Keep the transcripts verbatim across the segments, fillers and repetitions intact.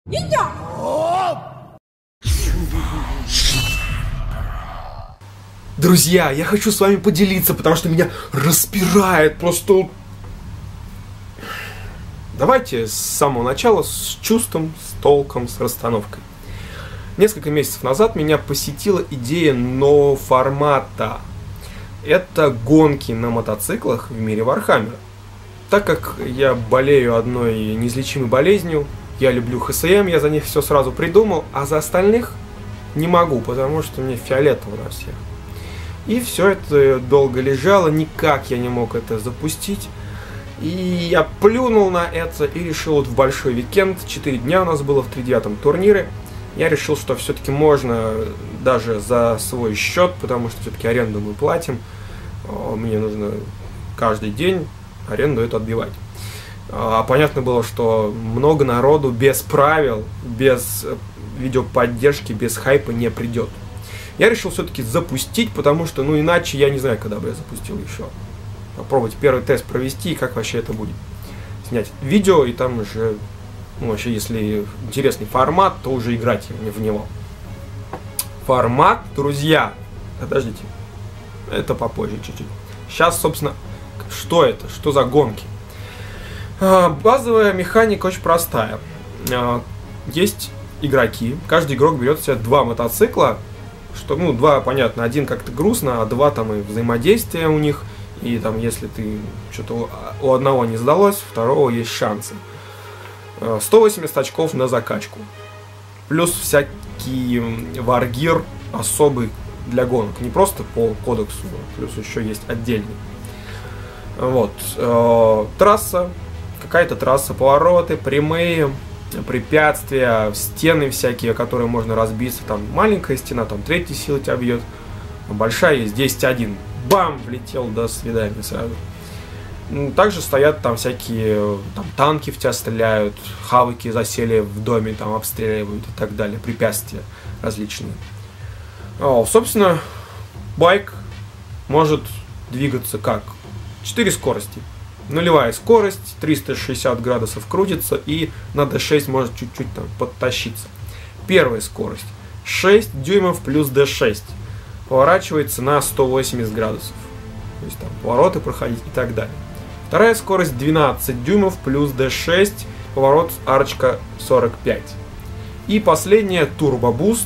Друзья, я хочу с вами поделиться, потому что меня распирает просто. Давайте с самого начала, с чувством, с толком, с расстановкой. Несколько месяцев назад меня посетила идея нового формата. Это гонки на мотоциклах в мире Вархаммера. Так как я болею одной неизлечимой болезнью, я люблю эйч эс эм, я за них все сразу придумал, а за остальных не могу, потому что мне фиолетово на всех. И все это долго лежало, никак я не мог это запустить. И я плюнул на это и решил вот в большой уикенд, четыре дня у нас было в тридевятом турнире, я решил, что все-таки можно даже за свой счет, потому что все-таки аренду мы платим, мне нужно каждый день аренду эту отбивать. А понятно было, что много народу без правил, без видеоподдержки, без хайпа не придет. Я решил все-таки запустить, потому что, ну, иначе я не знаю, когда бы я запустил еще. Попробовать первый тест провести и как вообще это будет. Снять видео, и там уже, ну, вообще, если интересный формат, то уже играть в него. Формат, друзья, подождите, это попозже чуть-чуть. Сейчас, собственно, что это? Что за гонки? Базовая механика очень простая. Есть игроки, каждый игрок берет себе два мотоцикла, что, ну, два, понятно, один как-то грустно, а два там и взаимодействие у них, и там, если ты что-то у одного не сдалось, у второго есть шансы. сто восемьдесят очков на закачку. Плюс всякий варгир особый для гонок, не просто по кодексу, плюс еще есть отдельный. Вот. Трасса, какая-то трасса, повороты, прямые, препятствия, стены всякие, которые можно разбиться. Там маленькая стена, там третья сила тебя бьет, большая есть десять один. Бам! Влетел, до свидания сразу. Также стоят там всякие, там танки в тебя стреляют, хавыки засели в доме, там обстреливают и так далее, препятствия различные. О, собственно, байк может двигаться как? четыре скорости. Нулевая скорость, триста шестьдесят градусов крутится, и на дэ шесть может чуть-чуть там подтащиться. Первая скорость шесть дюймов плюс дэ шесть. Поворачивается на сто восемьдесят градусов. То есть там повороты проходить и так далее. Вторая скорость двенадцать дюймов плюс дэ шесть. Поворот арочка сорок пять. И последняя турбобуст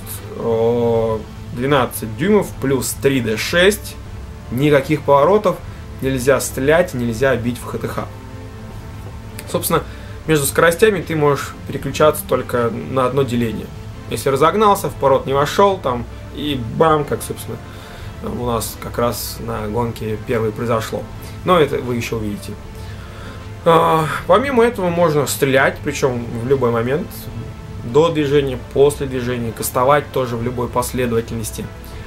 двенадцать дюймов плюс три дэ шесть. Никаких поворотов. Нельзя стрелять, нельзя бить в ха тэ ха. Собственно, между скоростями ты можешь переключаться только на одно деление. Если разогнался, в поворот не вошел, там, и бам, как, собственно, у нас как раз на гонке первой произошло. Но это вы еще увидите. А, помимо этого можно стрелять, причем в любой момент, до движения, после движения, кастовать тоже в любой последовательности.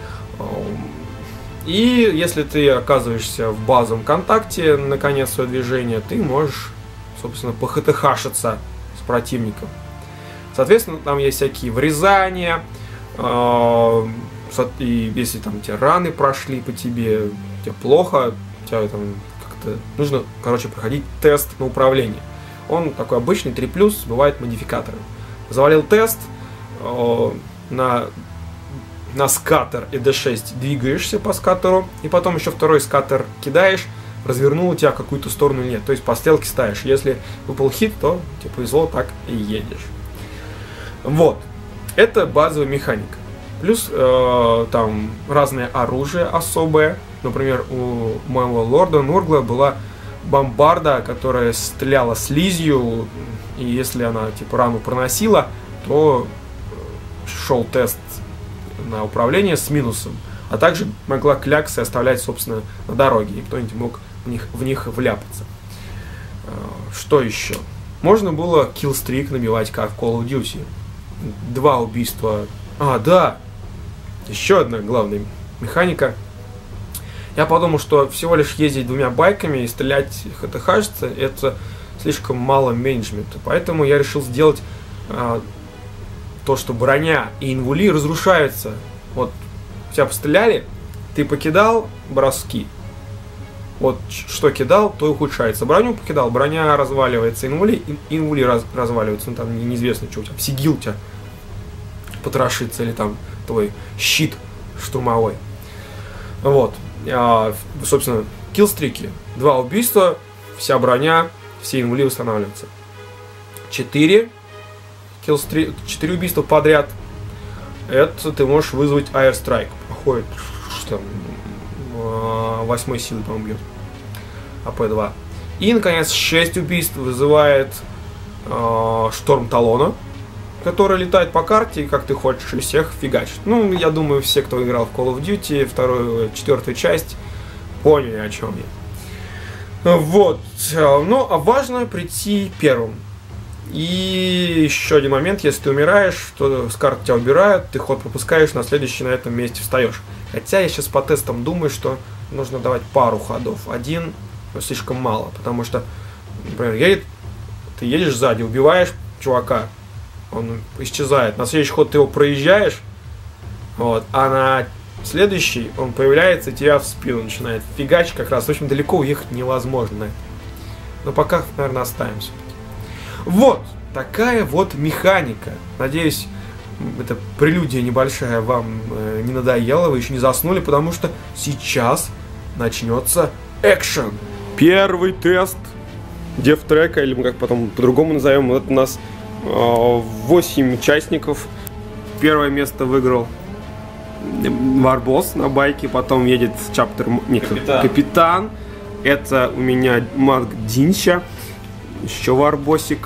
И если ты оказываешься в базовом контакте на конец своего движения, ты можешь, собственно, по ха тэ ха-шиться с противником. Соответственно, там есть всякие врезания, э, и если там те раны прошли по тебе, тебе плохо, тебе там как-то нужно, короче, проходить тест на управление. Он такой обычный, три плюс, бывает модификаторы. Завалил тест, э, на... на скатер и дэ шесть двигаешься по скатеру, и потом еще второй скатер кидаешь, развернул у тебя какую-то сторону или нет. То есть по стрелке ставишь. Если выпал хит, то тебе повезло, так и едешь. Вот. Это базовая механика. Плюс э, там разное оружие особое. Например, у моего лорда Нургла была бомбарда, которая стреляла слизью, и если она типа рану проносила, то шел тест на управление с минусом, а также могла кляксы оставлять, собственно, на дороге, и кто-нибудь мог в них, в них вляпаться. Что еще? Можно было киллстрик набивать, как в Call of Duty. Два убийства. А, да! Еще одна главная механика. Я подумал, что всего лишь ездить двумя байками и стрелять ха тэ ха-шиться, это слишком мало менеджмента. Поэтому я решил сделать а, то, что броня и инвули разрушаются. Вот, тебя постреляли, ты покидал броски, Вот что кидал, то и ухудшается. Броню покидал, броня разваливается, инвули, инвули раз, разваливаются, ну там неизвестно, что у тебя, сигил у тебя потрошится, или там твой щит штурмовой. Вот. А, собственно, киллстрики. Два убийства, вся броня, все инвули восстанавливаются. Четыре киллстрик, четыре убийства подряд. Это ты можешь вызвать Airstrike. Походит, что там, восьмой силы, по-моему, бьет. эй пэ два. И, наконец, шесть убийств вызывает э, Шторм Талона, который летает по карте и, как ты хочешь, и всех фигачит. Ну, я думаю, все, кто играл в Call of Duty, вторую, четвертую часть, поняли, о чем я. Вот. Ну, а важно прийти первым. И еще один момент, если ты умираешь, то с карты тебя убирают, ты ход пропускаешь, на следующий на этом месте встаешь. Хотя я сейчас по тестам думаю, что нужно давать пару ходов. Один слишком мало, потому что, например, едет, ты едешь сзади, убиваешь чувака, он исчезает. На следующий ход ты его проезжаешь, вот, а на следующий он появляется и тебя в спину начинает фигачить как раз. В общем, далеко уехать невозможно. Но пока, наверное, оставимся. Вот, такая вот механика. Надеюсь, эта прелюдия небольшая вам э, не надоела, вы еще не заснули, потому что сейчас начнется экшен. Первый тест дев-трека, или мы как потом по-другому назовем, вот у нас э, восемь участников. Первое место выиграл Варбос на байке, потом едет чаптер... Нет, капитан. капитан. Это у меня Маг Динча. Еще Варбосик.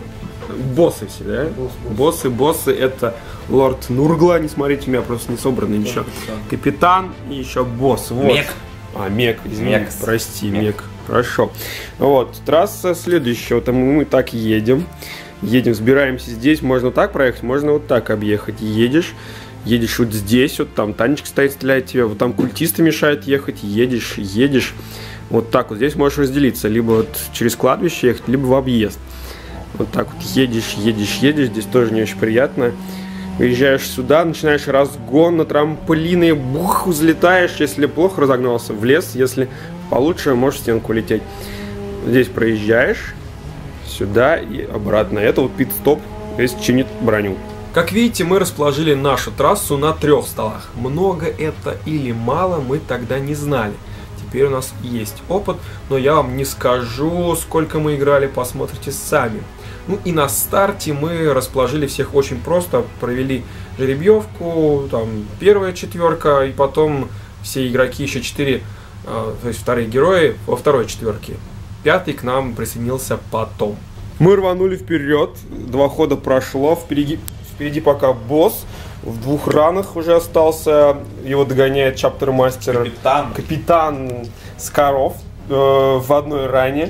Боссы все, да? Босс, босс. Боссы, боссы. Это Лорд Нургла. Не смотрите, у меня просто не собрано ничего. Капитан. Капитан и еще босс. Вот. Мек. А, Мек, извини, Мек. прости, Мек. Мек. Хорошо. Вот, трасса следующая. Вот мы так едем. Едем, сбираемся здесь. Можно так проехать, можно вот так объехать. Едешь, едешь вот здесь, вот там Танечка стоит, стреляет тебе. Вот там культисты мешают ехать. Едешь, едешь. Вот так вот здесь можешь разделиться. Либо вот через кладбище ехать, либо в объезд. Вот так вот едешь, едешь, едешь. Здесь тоже не очень приятно. Выезжаешь сюда, начинаешь разгон на трамплины. Бух, взлетаешь. Если плохо разогнался, в лес. Если получше, можешь в стенку лететь. Здесь проезжаешь. Сюда и обратно. Это вот пит-стоп. Здесь чинит броню. Как видите, мы расположили нашу трассу на трех столах. Много это или мало, мы тогда не знали. Теперь у нас есть опыт, но я вам не скажу, сколько мы играли, посмотрите сами. Ну и на старте мы расположили всех очень просто, провели жеребьевку, там первая четверка, и потом все игроки, еще четыре, э, то есть вторые герои во второй четверке. Пятый к нам присоединился потом. Мы рванули вперед, два хода прошло, впереди, впереди пока босс. В двух ранах уже остался, его догоняет чаптер-мастер Капитан, Капитан Скаров э, в одной ране.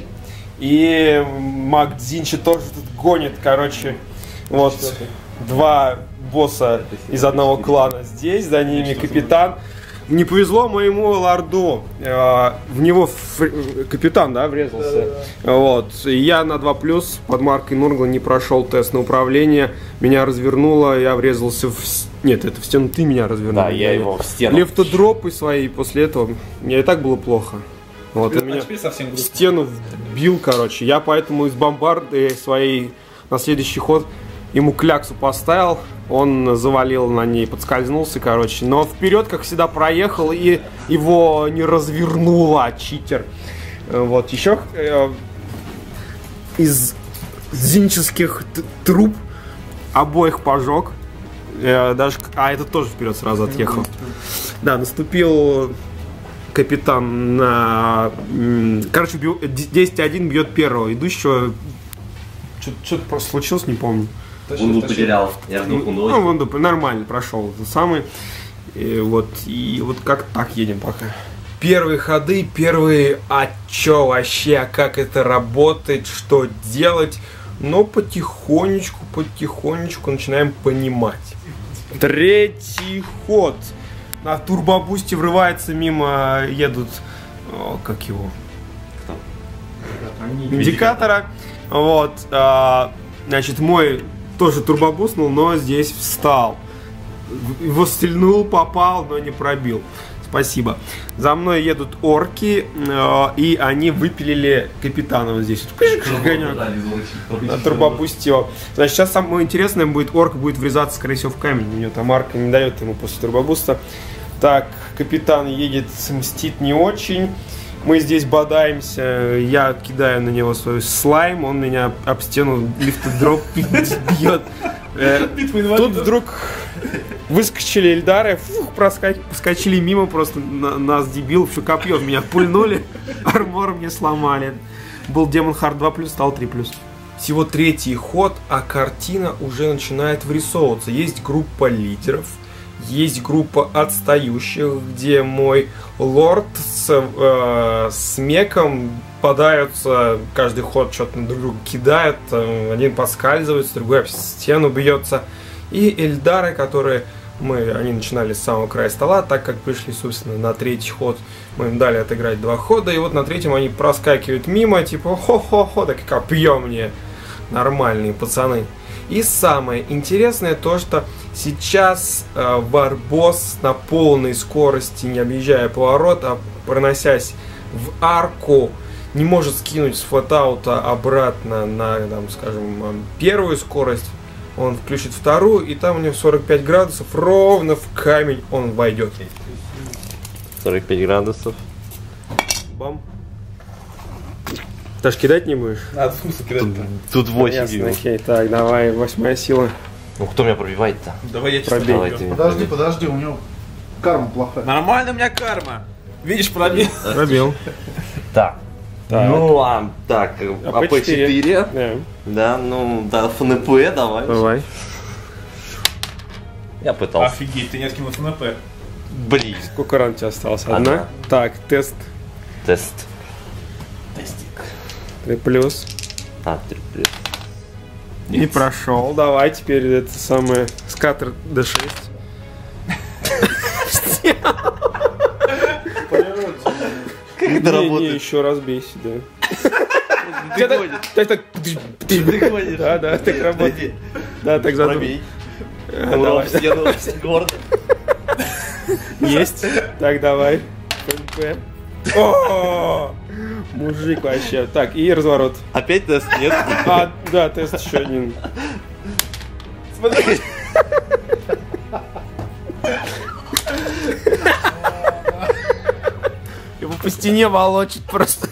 И Маг Дзинчи тоже тут гонит, короче, вот два босса из одного клана здесь, за ними Капитан. Не повезло моему лорду, э, в него фр... Капитан, да, врезался. Да, да, да. Вот. И я на два плюс под маркой Нургла не прошел тест на управление, меня развернуло, я врезался в... Нет, это в стену ты меня развернул. Да, я его в стену. Лефтодропы свои, после этого мне и так было плохо. Вот, а меня совсем в стену бил, короче. Я поэтому из бомбарды своей на следующий ход ему кляксу поставил, он завалил на ней, подскользнулся, короче. Но вперед, как всегда, проехал и его не развернуло, читер. Вот, еще э, из зинческих труб обоих пожег. Э, даже, а этот тоже вперед сразу отъехал. Да, наступил Капитан на... Короче, десять один бьет первого идущего. Что-то просто случилось, не помню. Вунду потерял, я жду Вунду. Ну, Вунду нормально прошел, это самый. И вот, и вот как так едем пока. Первые ходы, первые, а чё вообще, а как это работает, что делать. Но потихонечку, потихонечку начинаем понимать. Третий ход. На турбобусте врывается мимо, едут, о, как его, индикатора. Вот, а, значит, мой тоже турбобуснул, но здесь встал. Его стрельнул, попал, но не пробил. Спасибо. За мной едут орки, э, и они выпилили капитана вот здесь. Турбопустил. Значит, сейчас самое интересное будет, орк будет врезаться, скорее всего, в камень. У него там арка не дает ему после турбобуста. Так, капитан едет, мстит не очень. Мы здесь бодаемся, я кидаю на него свой слайм, он меня об стену лифтодроп бьет. Тут вдруг выскочили Эльдары, фух, проскочили мимо, просто на, нас дебил, все копье в меня пульнули, армор мне сломали. Был Демон Хард два плюс, стал три плюс. Всего третий ход, а картина уже начинает вырисовываться. Есть группа лидеров, есть группа отстающих, где мой лорд с, э, с меком подаются, каждый ход что-то на друг друга кидает, э, один поскальзывается, другой об стену бьется. И эльдары, которые мы, они начинали с самого края стола, так как пришли, собственно, на третий ход, мы им дали отыграть два хода, и вот на третьем они проскакивают мимо, типа хо-хо-хо, так копье мне, нормальные пацаны. И самое интересное то, что сейчас э, Варбосс на полной скорости, не объезжая поворот, а проносясь в арку, не может скинуть с флотаута обратно на, там, скажем, первую скорость. Он включит вторую, и там у него сорок пять градусов, ровно в камень он войдет. сорок пять градусов. Бам. Даже кидать не будешь? А, в смысле кидать? Тут, тут восемь. Ясно, окей, так, давай, восьмая сила. Ну кто меня пробивает-то? Давай я Пробей. Давайте. Подожди, подожди, у него карма плохая. Нормально у меня карма. Видишь, пробил. Пробил. Так. Так. Ну, а, так, А АП четыре. Да. Да, ну, да, ФНП давай. Давай. Я пытался. Офигеть, ты не откинул ФНП. Блин. Сколько ран у тебя осталось? Одна? Одна. Так, тест. Тест. Тестик. Три плюс. А, три плюс. И прошел. Давай теперь это самое скатер дэ шесть. Как это Не, не, работает? еще раз бейся, да. Ты Так, ходишь. так, так. Ты ходишь. Да, да, так работает. Да, так задумай. Пробей. А, Ура, давай. в стену, гордо. Есть. Так, давай. ФНП. О, мужик вообще. Так, и разворот. Опять тест? Нет? А, да, тест еще один. Смотри. Его по стене волочит просто.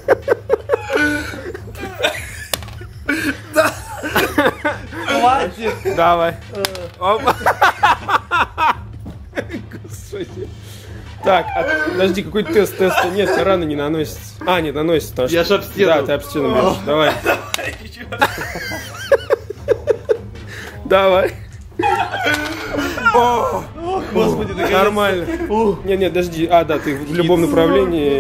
Хватит. Давай. Опа. Господи. Так, а, подожди, какой тест? Теста нет, раны не наносится. А, нет, наносится. потому Я что- ж об стену. Да, ты об стену бьешь. Давай. Давай. О, Господи, ты нормально. Не, не, подожди. А, да, ты в любом направлении.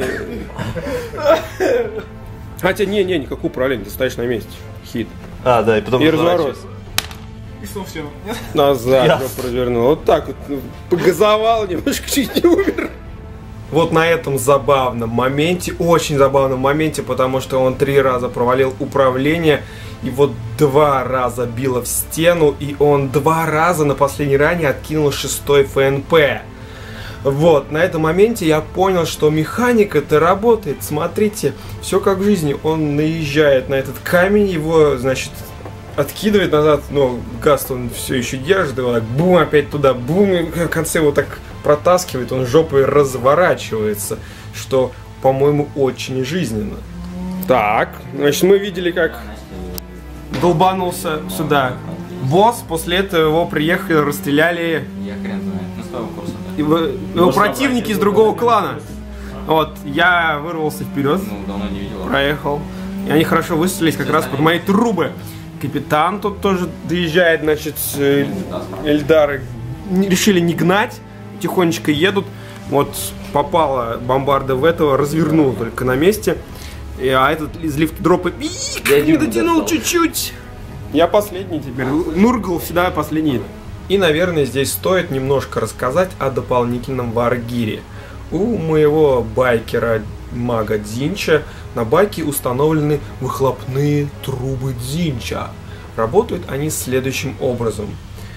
Хотя, не, не, никакого управления, ты стоишь на месте. Хит. А, да, и потом И разворот. И снова все. Назад Ясно. жопу развернул. Вот так вот. ну, Погазовал немножко, чуть не умер. Вот на этом забавном моменте, очень забавном моменте, потому что он три раза провалил управление, и вот два раза било в стену, и он два раза на последней ране откинул шестой ФНП. Вот, на этом моменте я понял, что механика-то работает. Смотрите, все как в жизни. Он наезжает на этот камень, его, значит, откидывает назад, но Гаст он все еще держит, его так бум, опять туда, бум, и в конце его так протаскивает, он жопой разворачивается, что, по-моему, очень жизненно. Так, значит, мы видели, как долбанулся сюда босс, после этого его приехали, расстреляли Я хрен знает. Ну, с того курса, да. его, его противники из другого клана. Вот, я вырвался вперед, Ну, давно не видел. проехал, и они хорошо выстрелились как раз под мои трубы. Капитан тут тоже доезжает, значит, э, эльдары не- решили не гнать, тихонечко едут. Вот попала бомбарда в этого, развернул только на месте. И, а этот из лифт-дропа Я не не дотянул достал. чуть-чуть. Я последний теперь. Нургл всегда последний. И, наверное, здесь стоит немножко рассказать о дополнительном варгире. У моего байкера мага Дзинча на байке установлены выхлопные трубы Дзинча. Работают они следующим образом.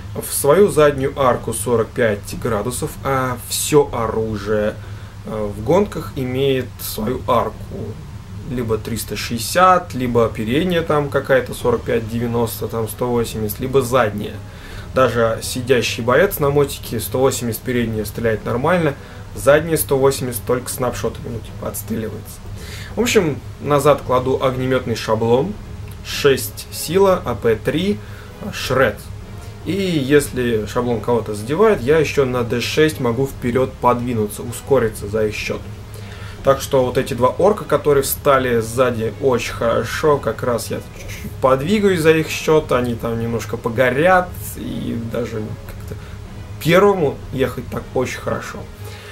в свою заднюю арку сорок пять градусов, а все оружие в гонках имеет свою арку. Либо триста шестьдесят, либо передняя там какая-то сорок пять девяносто, там сто восемьдесят, либо задняя. Даже сидящий боец на мотике сто восемьдесят передняя стреляет нормально, задняя сто восемьдесят только снапшотами, ну типа отстреливается. В общем, назад кладу огнеметный шаблон, шесть сила, а пэ три, шред. И если шаблон кого-то задевает, я еще на дэ шесть могу вперед подвинуться, ускориться за их счет. Так что вот эти два орка, которые встали сзади, очень хорошо. Как раз я чуть-чуть подвигаюсь за их счет, они там немножко погорят. И даже как-то первому ехать так очень хорошо.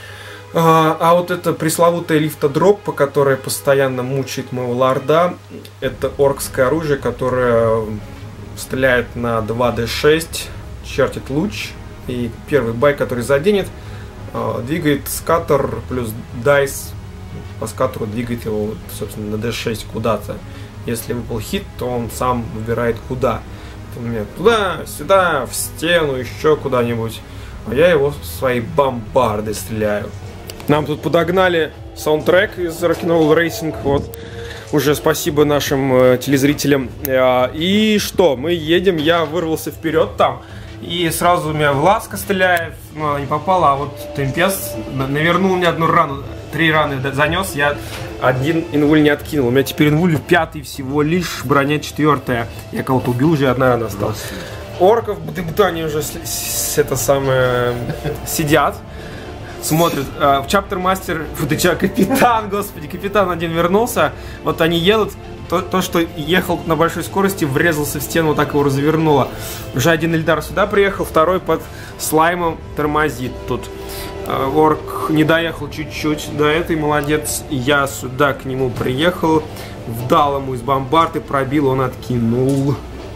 А, а вот это пресловутая лифтодроп, которая постоянно мучает моего лорда, это оркское оружие, которое стреляет на два дэ шесть, чертит луч. И первый бай, который заденет, двигает скатер плюс дайс по скатеру, двигает его, собственно, на дэ шесть куда-то. Если выпал хит, то он сам выбирает куда. У меня туда, сюда, в стену, еще куда-нибудь. А я его своей бомбардой стреляю. Нам тут подогнали саундтрек из Rock'n'Roll Racing. Вот. Уже спасибо нашим э, телезрителям. Э, и что? Мы едем, я вырвался вперед там. И сразу у меня Власка стреляет, но она не попала, а вот Темпест навернул мне одну рану. Три раны занес, я один инвуль не откинул. У меня теперь инвуль пятый всего лишь, броня четвертая. Я кого-то убил, уже одна рана осталась. Орков в они уже с, с, это самое сидят, смотрят. В Чаптер Мастер, капитан, господи, капитан один вернулся. Вот они едут. То, то, что ехал на большой скорости, врезался в стену, вот так его развернуло. Уже один Ильдар сюда приехал, второй под слаймом тормозит тут. Орк не доехал чуть-чуть до этой, молодец. Я сюда к нему приехал, вдал ему из бомбарды, пробил, он откинул.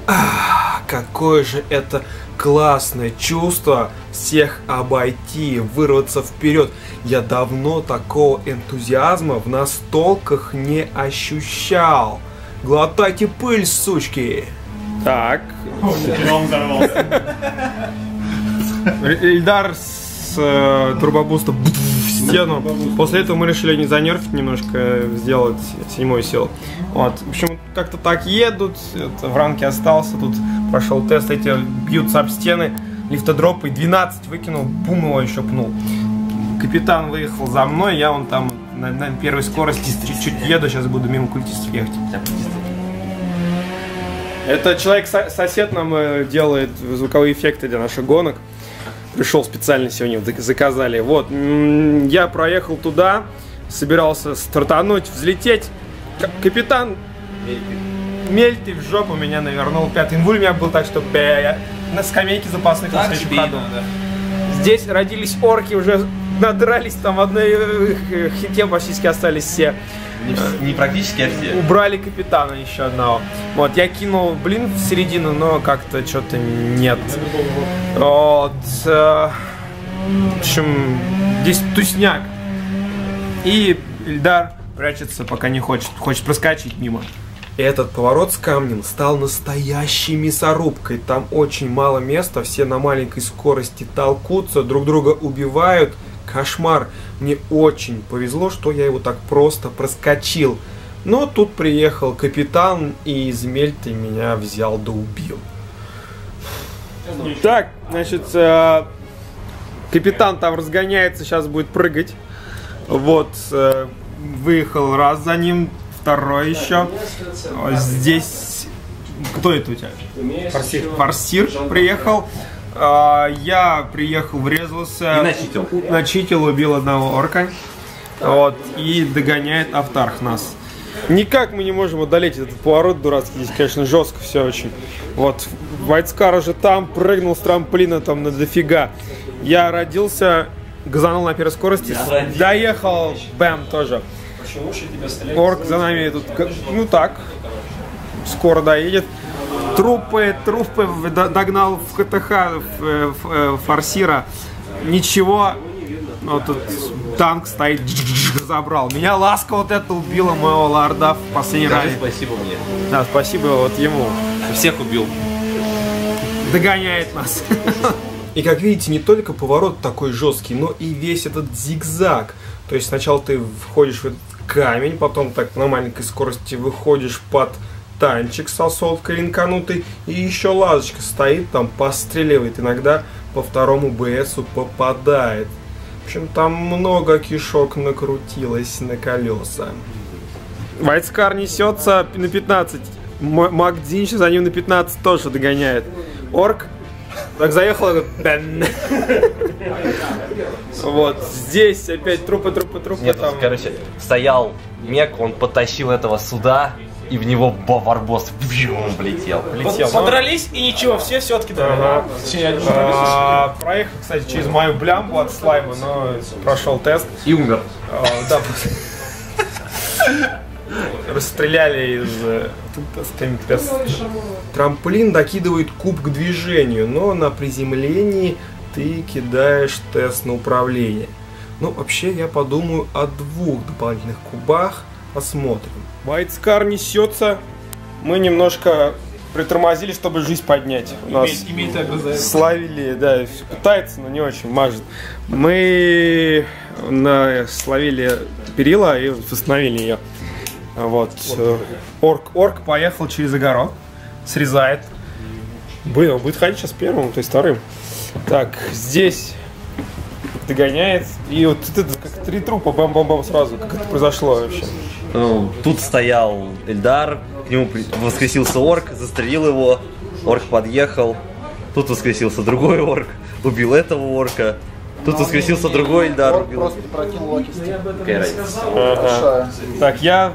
Ах, какое же это классное чувство всех обойти, вырваться вперед. Я давно такого энтузиазма в настолках не ощущал. Глотайте пыль, сучки. Так. Ильдар с э, турбобуста в стену. После этого мы решили не занерфить немножко, сделать седьмой сил. Вот. В общем, как-то так едут. Это, в ранке остался. Тут прошел тест. Эти бьются об стены. Лифтодропы. двенадцать выкинул. Бум, его еще пнул. Капитан выехал за мной. Я вон там на, на первой скорости чуть-чуть еду. Сейчас буду мимо культистов ехать. Это человек-сосед нам делает звуковые эффекты для наших гонок. Пришел специально сегодня, заказали. Вот, я проехал туда, собирался стартануть, взлететь. Капитан мельты в жопу меня навернул. Пятый инвуль у меня был, так что я на скамейке запасных на следующем ходу. Здесь родились орки, уже надрались, там в одной хите практически остались все. Не, не практически, а все. Убрали капитана еще одного. Вот, я кинул блин в середину, но как-то что-то нет. Вот. Э, в общем, здесь тусняк. И Ильдар прячется, пока не хочет. Хочет проскочить мимо. Этот поворот с камнем стал настоящей мясорубкой. Там очень мало места, все на маленькой скорости толкутся, друг друга убивают. Кошмар. Мне очень повезло, что я его так просто проскочил. Но тут приехал капитан и из мельты меня взял да убил. Так, значит, э, капитан там разгоняется, сейчас будет прыгать. Вот, э, выехал раз за ним, второй еще. Здесь, кто это у тебя? Форсир. Форсир приехал. Я приехал, врезался. И начитил. Начитил, убил одного орка. Вот, и догоняет Автарх нас. Никак мы не можем одолеть этот поворот дурацкий. Здесь, конечно, жестко все очень. Вот, Вайтскар уже там, прыгнул с трамплина там на дофига. Я родился, газанул на первой скорости, доехал, бэм, тоже. Орк за нами тут, ну так, скоро доедет. Трупы, трупы догнал в ка тэ ха в, в, в Форсира. Ничего. Вот тут танк стоит, забрал. Меня ласка вот это убила, моего лорда в последний раз. Спасибо мне. Да, спасибо вот ему. Всех убил. догоняет нас. И как видите, не только поворот такой жесткий, но и весь этот зигзаг. То есть сначала ты входишь в этот камень, потом так на маленькой скорости выходишь под танчик с осолкой линканутой, и еще лазочка стоит там, постреливает, иногда по второму БСу попадает. В общем, там много кишок накрутилось на колеса. Вайтскар несется на пятнадцать. Макдинч за ним на пятнадцать тоже догоняет. Орк так заехал. Вот здесь опять трупы, трупы, трупы. Нет, там. короче, стоял мег, он потащил этого суда, и в него варбос влетел. Летел. Подрались и ничего, все все откидали. Ага. А, проехал, кстати, через мою блямбу от слайма, но прошел тест. И умер. А, да. Расстреляли из тест. Трамплин докидывает куб к движению, но на приземлении ты кидаешь тест на управление. Ну, вообще, я подумаю о двух дополнительных кубах. Посмотрим. Вайтскар несется. Мы немножко притормозили, чтобы жизнь поднять. У нас Имеет огрызает. словили, да, пытается, но не очень мажет. Мы на, словили перила и восстановили ее. Вот. Орк, орк поехал через огород, срезает. Блин, он будет ходить сейчас первым, то есть вторым. Так, здесь догоняет. И вот это как три трупа, бам-бам-бам сразу. Как это произошло вообще? Ну, тут стоял Эльдар, к нему воскресился орк, застрелил его, орк подъехал. Тут воскресился другой орк, убил этого орка. Тут воскресился другой Эльдар, Орк убил. просто прокинул локисти. Какая разница? Ага. Так, я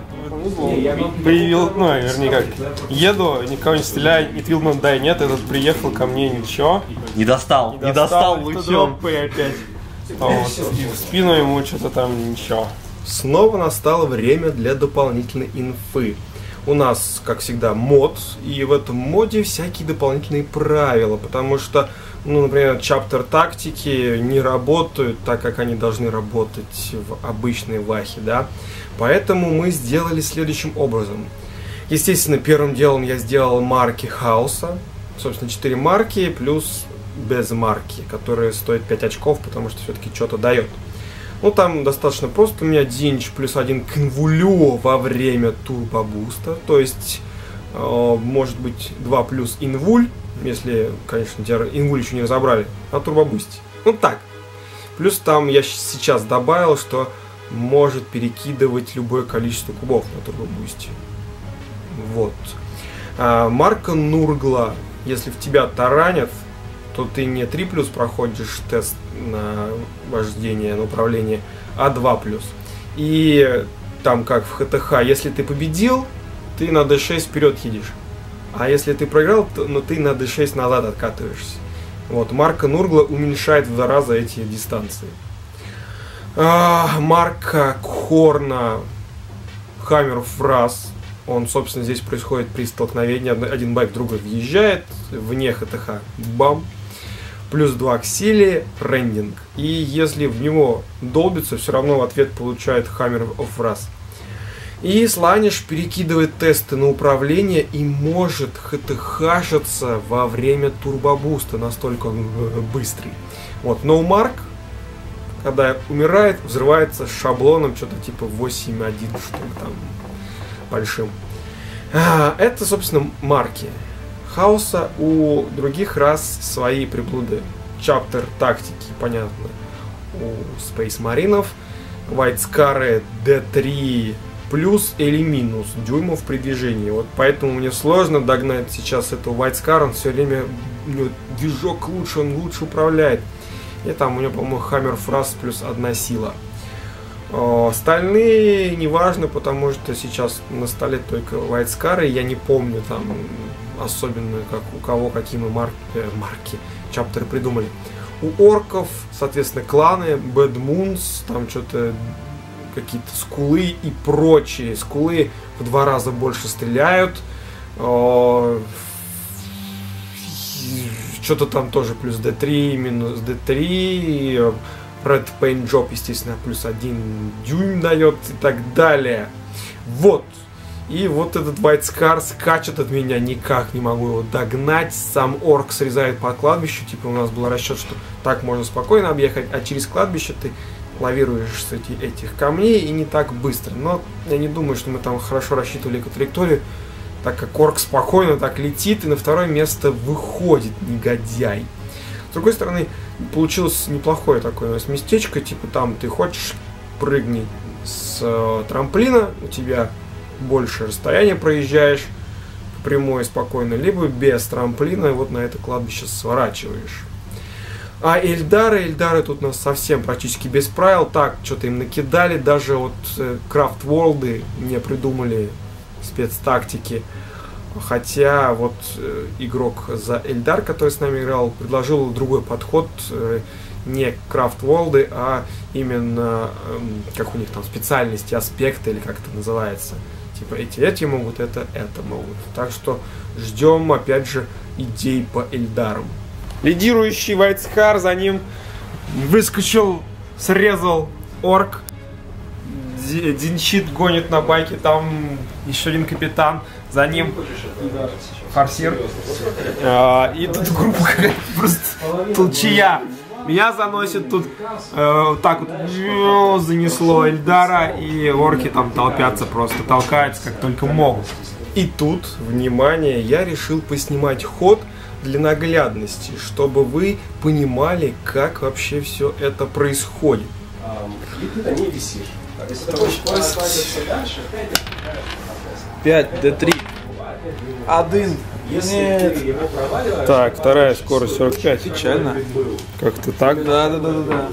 появил, ну, вернее как, еду, никого не стреляю, не твил дай, нет, этот приехал ко мне, ничего. Не достал, не достал лучом. опять. Вот. И в спину ему что-то там ничего. Снова настало время для дополнительной инфы. У нас, как всегда, мод, и в этом моде всякие дополнительные правила, потому что, ну, например, чаптер тактики не работают так, как они должны работать в обычной вахе, да. Поэтому мы сделали следующим образом. Естественно, первым делом я сделал марки хаоса, собственно, четыре марки плюс без марки, которые стоят пять очков, потому что все-таки что-то дает. Ну, там достаточно просто. У меня динч плюс один к инвулю во время турбобуста. То есть, э, может быть, два плюс инвуль, если, конечно, инвуль еще не разобрали, на турбобусте. Ну, так. Плюс там я сейчас добавил, что может перекидывать любое количество кубов на турбобусте. Вот. А, марка Нургла. Если в тебя таранят, то ты не три плюс проходишь тест на вождение, на управление, а два плюс. И там как в ХТХ, если ты победил, ты на дэ шесть вперед едешь. А если ты проиграл, то ну, ты на дэ шесть назад откатываешься. Вот, марка Нургла уменьшает в два раза эти дистанции. А, марка Хорна Хаммер Фраз. Он, собственно, здесь происходит при столкновении. Один байк друга въезжает вне ХТХ. Бам. Плюс два к силе, рендинг. И если в него долбится, все равно в ответ получает Hammer of Wrath. И Сланиш перекидывает тесты на управление и может хтхашиться во время турбобуста. Настолько он быстрый. Вот, No Mark, когда умирает, взрывается шаблоном что-то типа восемь один, что ли, там, большим. А, это, собственно, марки. Хаоса у других рас свои приблуды. Чаптер тактики, понятно, у Space Маринов. Вайтскары дэ три плюс или минус дюймов при движении. Вот поэтому мне сложно догнать сейчас этого Вайтскара. Он все время, у него движок лучше, он лучше управляет. И там у него, по-моему, Hammer Frost плюс одна сила. Остальные неважно, потому что сейчас на столе только Вайтскары. Я не помню там особенно, как у кого какие мы марки, э, марки, чаптеры придумали. У орков, соответственно, кланы, Bad Moons, там что-то какие-то скулы и прочие. Скулы в два раза больше стреляют. Что-то там тоже плюс дэ три, минус дэ три. Red Paint Job, естественно, плюс один дюйм дает и так далее. Вот. И вот этот Вайтскар скачет от меня, никак не могу его догнать. Сам орк срезает по кладбищу. Типа у нас был расчет, что так можно спокойно объехать, а через кладбище ты лавируешь с эти, этих камней и не так быстро. Но я не думаю, что мы там хорошо рассчитывали траекторию, так как орк спокойно так летит и на второе место выходит, негодяй. С другой стороны, получилось неплохое такое у нас местечко. Типа там ты хочешь прыгни с э, трамплина, у тебя больше расстояния проезжаешь прямой спокойно, либо без трамплина вот на это кладбище сворачиваешь. А Эльдары, Эльдары тут у нас совсем практически без правил. Так, что-то им накидали, даже вот э, Craft World не придумали спецтактики. Хотя вот э, игрок за Эльдар, который с нами играл, предложил другой подход, э, не Craft World, а именно э, как у них там специальности, аспекты или как это называется. Типа эти эти могут, это это могут. Так что ждем опять же идей по Эльдарам. Лидирующий Вайтскар, за ним выскочил, срезал орк. Динчит гонит на байке, там еще один капитан, за ним форсир. А, и тут группа какая-то просто толчья. Меня заносит тут э, так вот занесло Эльдара, и орки там толпятся просто, толкаются как только могут. И тут, внимание, я решил поснимать ход для наглядности, чтобы вы понимали, как вообще все это происходит. И ты на ней висишь. пять, дэ три. Один. Нет. Так, вторая скорость сорок пять. Печально. Как-то так? Да, да, да, да, да.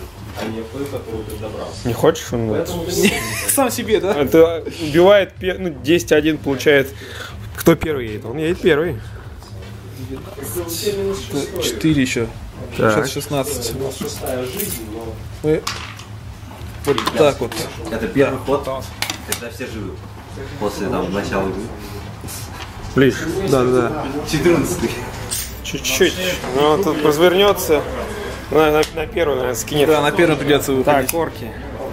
Не хочешь он? Вот? Сам себе, да? Это убивает, ну, десять один получает. Кто первый едет? Он едет первый. четыре еще. Так. Сейчас шестнадцать. Мы... Вот так вот. Это первый ход, когда все живы. После там начала игры. Ближе. Да, да, да. четырнадцатый. Чуть-чуть. Ну, тут развернется. На, на, на первую, наверное, скинет. Да, на первом придется выходить. Так, орки.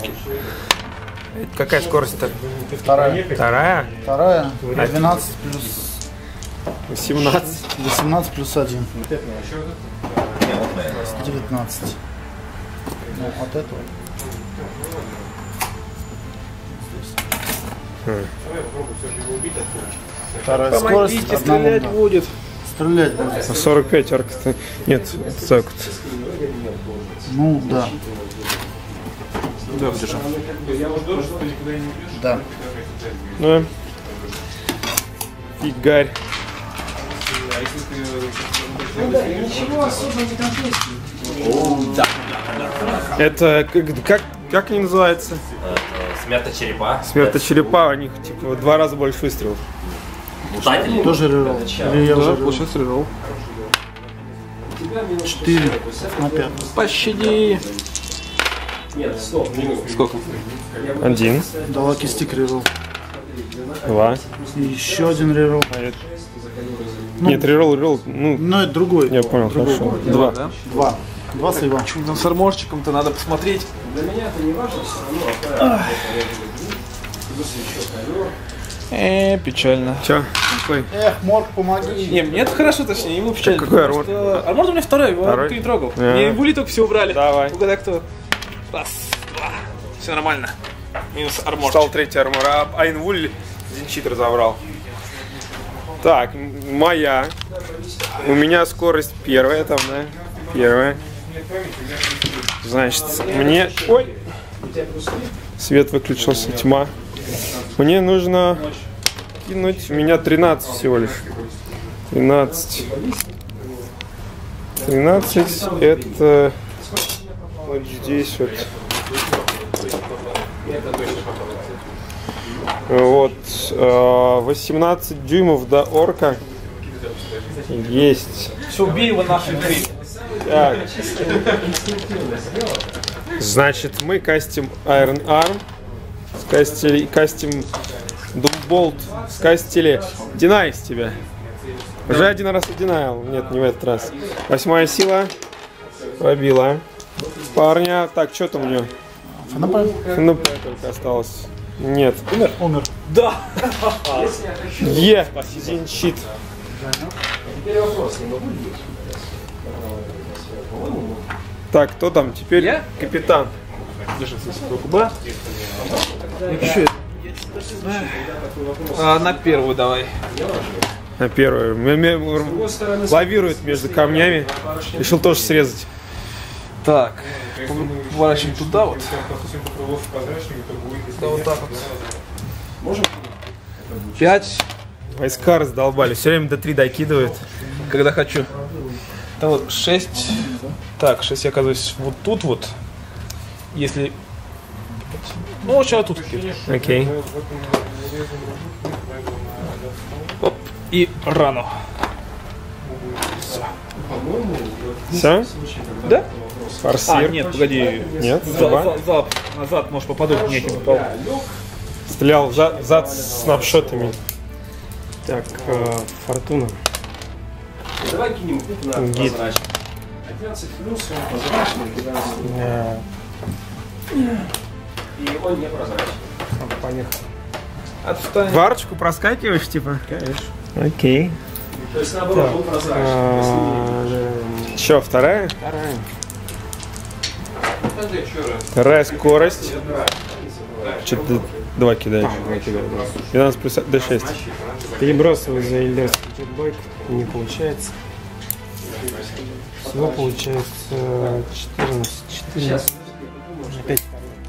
Какая скорость-то? Вторая. Вторая? Вторая. двенадцать плюс семнадцать. восемнадцать плюс один. девятнадцать. Ну, от этого. Вторая скорость. Одна стрелять волна. будет. Стрелять будет. сорок пять арка. Нет, так вот. Ну, да. Да, держи. Да. Ну, фигарь. Это как, как, как они называются? Смерта черепа. Смерта черепа, у них типа в два раза больше выстрелов. Мутатели. Тоже рерол. Или я Да, уже получается рерол. четыре на пять. Пощади. Сколько? Один, Дала кистик рерол. два. И еще один рерол. Нет, рерол, рерол, ну, Но это другой. я понял, Другой. хорошо. Два. Да? Два. Два слива. Там с арморчиком-то надо посмотреть. Э, печально. Че? Какой? Эх, Морг, помоги. Не, мне это хорошо, точнее, ему печально. Какой потому армор? что- Армор у меня второй, его Второй? никто не трогал. Ага. Мне инвули только все убрали. Давай. Угадай, кто. Раз, два. Все нормально. Минус армор. Стал третий армор, а Айнвуль Динчит разобрал. Так, м- моя. У меня скорость первая там, да? Первая. Значит, мне... Ой! Свет выключился, тьма. Мне нужно кинуть... У меня тринадцать всего лишь. тринадцать. тринадцать это... Вот здесь вот. Вот, э, восемнадцать дюймов до орка. Есть. Все, убей его нахрен. Так. Значит, мы кастим Iron Arm, скастили, кастим Doombolt, скастили Deny с тебя. Уже один раз одинайл. Нет, не в этот раз. Восьмая сила. Пробила. Парня. Так, что там у него? ФНП. ФНП только осталось. Нет. Умер? Умер. Да! Е. Зенщит. Так, кто там теперь? Я? Капитан. Держи, руку Б. Еще. А, на первую давай. На первую. М- м- Лавирует между камнями. Решил тоже срезать. Так. Поворачиваем туда вот. Да, вот так вот. Пять. Войска раздолбали. Все время до три докидывают. Когда хочу. Там вот шесть. Так, шесть я оказываюсь вот тут вот. Если... Ну, вот сейчас тут. Окей. Оп. И рану. Все? Да? Форсир. А, нет, погоди. Нет, За- два. за- за- назад, может, попаду. Нет, не попал. Стрелял в за- в зад с снапшотами. Так, э, Фортуна. Давай кинем на Гид. прозрачный. одиннадцать плюс, он прозрачный, двенадцать. Э, И он не прозрачный. Поехали. Отстань. Варочку проскакиваешь, типа? Конечно. Окей. То есть наоборот, он прозрачный. То есть не- Че, вторая? Вторая. Вторая скорость. Че ты два кидаешь? двенадцать плюс дэ шесть. Перебрасываю за эльдарский джетбайк. Не получается. Всего получается четырнадцать. четырнадцать. Опять.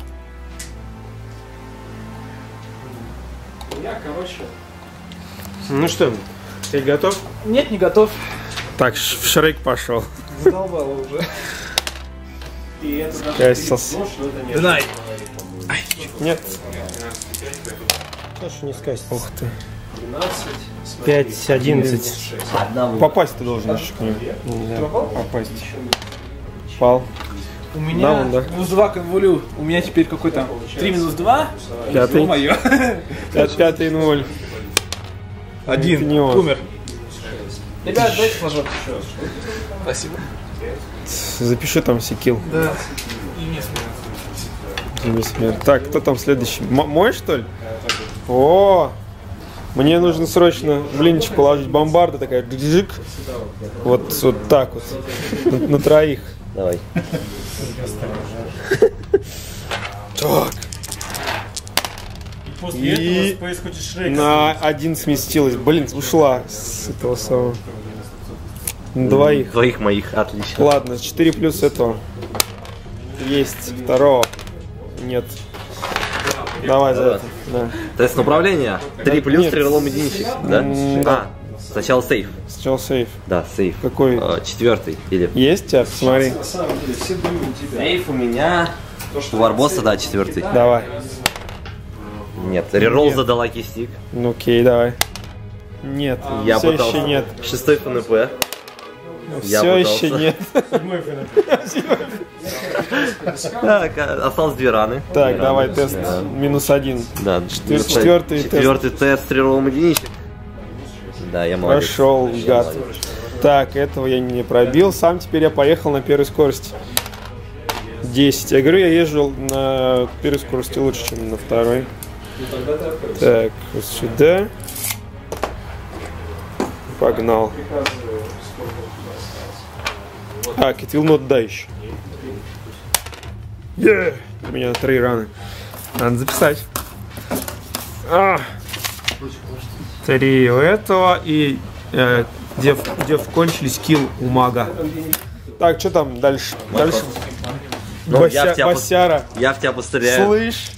Я, короче, Ну что, ты готов? Нет, не готов. Так, ш- в Шрек пошел. Задолбало уже. и это даже Кайсос. нож, но это не Знай. Нет. Что не сказать. Ух ты. двенадцать. пять, одиннадцать. Попасть ты должен еще к нему. Да, попасть. Пал. У меня Да, вон, да. минус два конволю. У меня теперь какой там? три минус два. Пятый. Ё-моё. Пят- Пятый ноль. Один. Это не он. Умер. Ребят, дайте флажок. Спасибо. Запиши там секил. Да. Не смерть. Так, кто там следующий? М- мой, что ли? О! Мне нужно срочно в линич положить бомбарда, такая джик. Вот, вот так вот. На, на троих. Давай. Так. И на один сместилась. Блин, ушла с этого самого. На двоих. Двоих моих, отлично. Ладно, четыре плюс этого. Есть. Второго. Нет. Давай за это. Да. Тест на управление. три плюс, Нет. три роллом единичек. Да? М, А, сначала сейф. Сначала сейф. Да, сейф. Какой? Э, Четвертый. Или... Есть у тебя? Смотри. На самом деле, все дают у тебя. Сейф у меня... У Варбоса, да, четвертый. Давай. Нет, реролл за Далаки стик. Ну окей, давай. Нет, Я все пытался. еще нет. Шестой ФНП. Я Все пытался. еще нет. Так, а, осталось две раны. Так, давай тест минус один. Да, Четвер- четвертый тест. Четвертый тест с рероллом единичек. Да, я молодец. Прошел, гад. Так, этого я не пробил. Сам теперь я поехал на первой скорости. десять. Я говорю, я езжу на первой скорости лучше, чем на второй. Так, вот сюда. Погнал. А, Китвилл нот да еще. Yeah! У меня три раны. Надо записать. А! Три у этого и э, где, в- где кончились килл у мага. Так, что там дальше? Дальше. Ну, я Бося- в тебя пос- Босяра. Я в тебя постреляю. Слышь?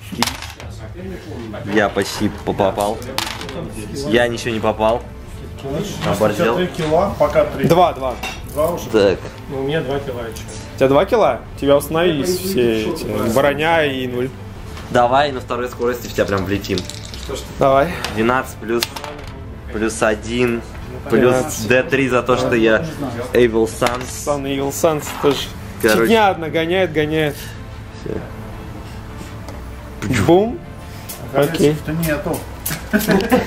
Я почти по- попал. Я ничего не попал. Оборзел. три кило, пока три. Два, два. Так. У меня два кило еще. У тебя два килла? У тебя установились все эти броня и нуль. Давай на второй скорости в тебя прям влетим. Давай. двенадцать плюс плюс один плюс двенадцать. дэ три за то, что я Evil Sans. Сан и Evil Sans тоже. Короче. Фигня одна гоняет, гоняет. Бум. Окей. Что нету.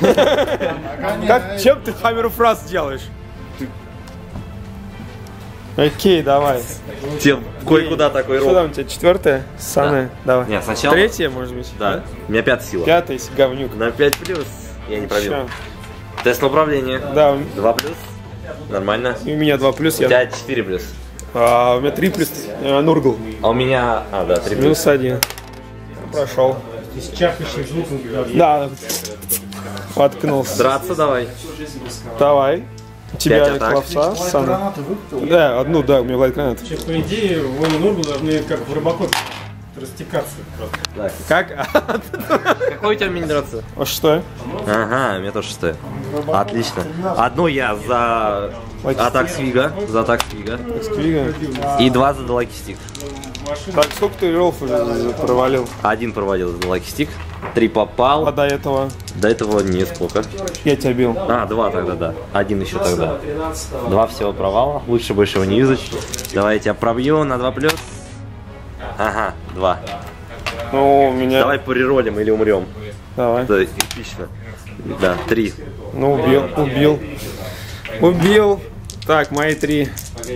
Как, чем ты хаммеру фраз делаешь? Окей, давай. Тебе кое-куда такой Что рок. там у тебя, четвертая? Самая? Давай. Нет, сначала... Третья, может быть? Да. У меня пятая сила. Пятая, говнюк. На пять плюс. Я не пробил. Ща. Тест на управление. Да, два плюс. Нормально. и у меня два плюс. У Я... тебя четыре плюс. А, у меня три плюс. А, Нургл. А у меня... А, да, три плюс. Минус один. Прошел. С чахающим звуком. Да. Воткнулся. Драться давай. Давай. У тебя Пять атак. клавца. Сам. Гранаты выпутал. Да, одну, да, у меня лайт гранат. Вообще, по идее, воины Нургла должны как в Робокопе растекаться просто. Так. Как? Какой у тебя мини драться? А что? Ага, у меня тоже шестое. Отлично. Одно я за Лаки атак свига. За атак свига. Сквига. И два за лаки стик. Так, сколько ты роллов уже провалил? Один проводил за лаки стик. Три попал. А до этого? До этого нет, сколько? Я тебя бил. А, два тогда, да. Один еще тогда. Два всего провала. Лучше больше его не юзать. Давай я тебя пробью на два плюс. Ага, два. Ну, у меня... Давай пореролим или умрем. Давай. Это эпично. Да, три. Ну, убил, убил. Убил. Так, мои три.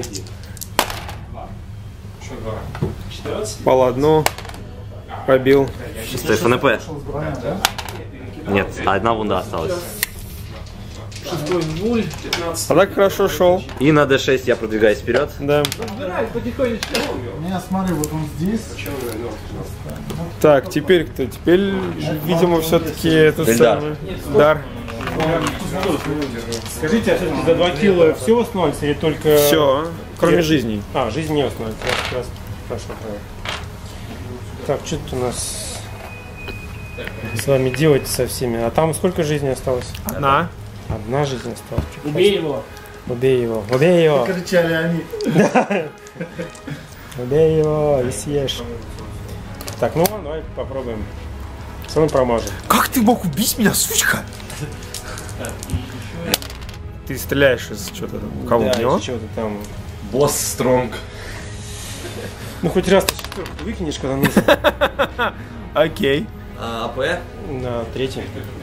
Пал одну. Пробил. Шестой эф эн пэ. Нет, одна вунда осталась. А так хорошо шел. И на дэ шесть я продвигаюсь вперед. Да. Не, смотри, вот он здесь. Так, теперь кто? Теперь, видимо, все-таки этот Эльдар. самый... Дар. Скажите, а все-таки за два килла все восстановится или только... Все, кроме жизней. А, жизнь не восстановится. Как раз хорошо, правильно. Так, что тут у нас с вами делать со всеми? А там сколько жизней осталось? Одна. Одна жизнь осталась. Убей его. Убей его, убей его, Кричали они. убей его и съешь. Так, ну ладно, давай попробуем. Все равно промажем. Как ты мог убить меня, сучка? Ты стреляешь из чего-то там. У кого? Да, В него? что-то там. Босс Стронг. Ну хоть раз ты четверку выкинешь, когда нужно. Окей. А АП? На третий.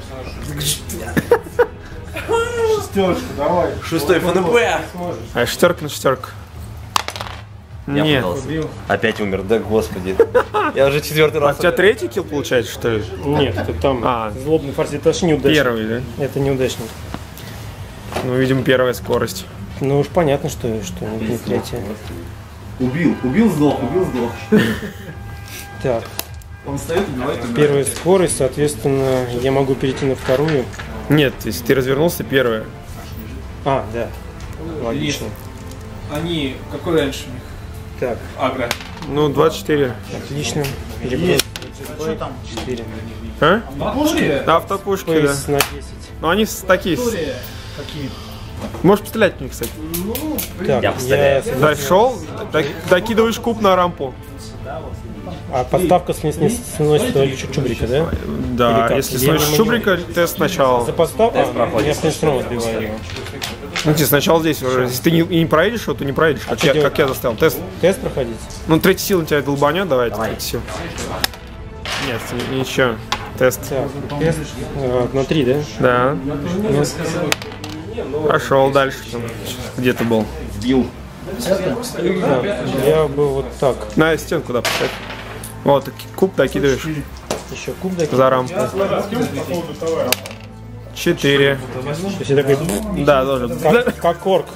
Шестерочку, давай. Шестой эф эн пэ. А шестерка на шестерку. Я Нет. пытался. Опять умер, да господи. Я уже четвертый А раз. у тебя третий килл получается, что ли? Нет, это там А. злобный фарс, это ж неудачник. Первый, да? Это неудачник. Ну, видимо, первая скорость. Ну уж понятно, что, что не, не третья. Убил, убил, сдох, убил, сдох. Так, Он встает, убивает, убивает. первая скорость, соответственно, я могу перейти на вторую. Нет, если ты развернулся, первая. А, да. Логично. Они... Какой раньше у них? Так, Агро. Ну, двадцать четыре. отлично. Переброс Что там? четыре. А? Пушки? Да, автопушки, То да. есть на десять. Ну, они с- такие. с- Можешь пострелять в них, кстати. Так, Я я, Зашел, так- докидываешь куб на рампу. А подставка снес- снес- сносит чуть чубрика, да? Да, Или как? если Или сносишь не чубрика, тест сначала. За подставку? А, я в принципе сбиваю его. Ну, ты сначала здесь уже. Если ты не, и не проедешь его, то не проедешь, как, что я, делать? как я заставил. Тест. Тест проходить? Ну, третья сила на тебя долбанет, давайте. Третья сила. Нет, ни- ничего. Тест. Так, тест э, на три, да? Да. Пошел дальше. Там. Где ты был? Так, я бы вот так. На стенку, да, поставь. Вот, таки- куб докидываешь Еще куб докинуть. за рампу. Четыре. То есть я такой, Да, тоже. как, как корк.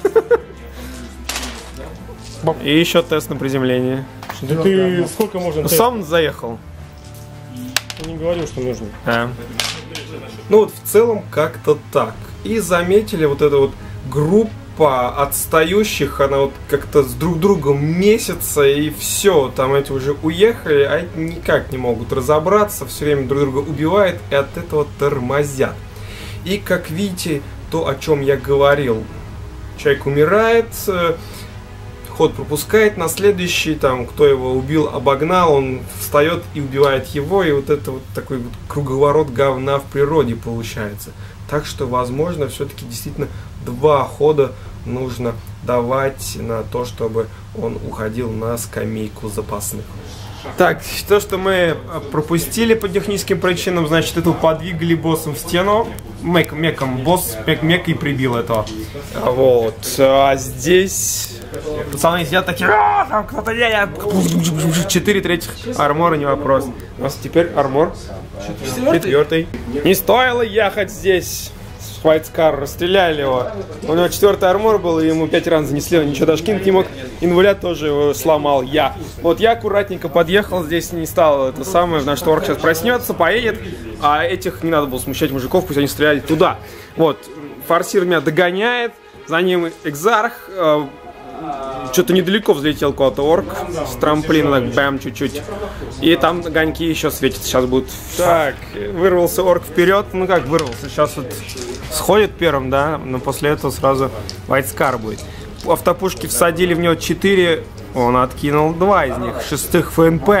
И еще тест на приземление. Да ты сколько можно тест? Сам заехал. Ты не говорил, что нужно. Да. Ну вот в целом как-то так. И заметили вот эту вот группа отстающих, она вот как-то с друг другом месяца, и все, там эти уже уехали, а эти никак не могут разобраться, все время друг друга убивают и от этого тормозят. И как видите, то, о чем я говорил, человек умирает, э, ход пропускает на следующий, там, кто его убил, обогнал, он встает и убивает его, и вот это вот такой вот круговорот говна в природе получается. Так что, возможно, все-таки действительно два хода нужно давать на то, чтобы он уходил на скамейку запасных. Так, то, что мы пропустили по техническим причинам, значит, это подвигали боссом в стену. мек, меком, босс мек, мек и прибил этого. Вот. А здесь пацаны сидят такие, а, там кто-то я, я. Четыре третьих армора, не вопрос. У нас теперь армор четвертый. Не стоило ехать здесь. Вайцкар, расстреляли его. У него четвертый армор был, и ему пять ран занесли, он ничего даже кинуть не мог. Инвалид тоже его сломал я. Вот я аккуратненько подъехал, здесь не стал это самое, значит, орк сейчас проснется, поедет, а этих не надо было смущать мужиков, пусть они стреляли туда. Вот, форсир меня догоняет, за ним экзарх, э, что-то недалеко взлетел куда-то орк с трамплина, так бэм, чуть-чуть. И там огоньки еще светятся, сейчас будут. Так, вырвался орк вперед, ну как вырвался, сейчас вот сходит первым, да, но после этого сразу Вайтскар будет. Автопушки всадили в него четыре, он откинул два из них, шестых ФНП.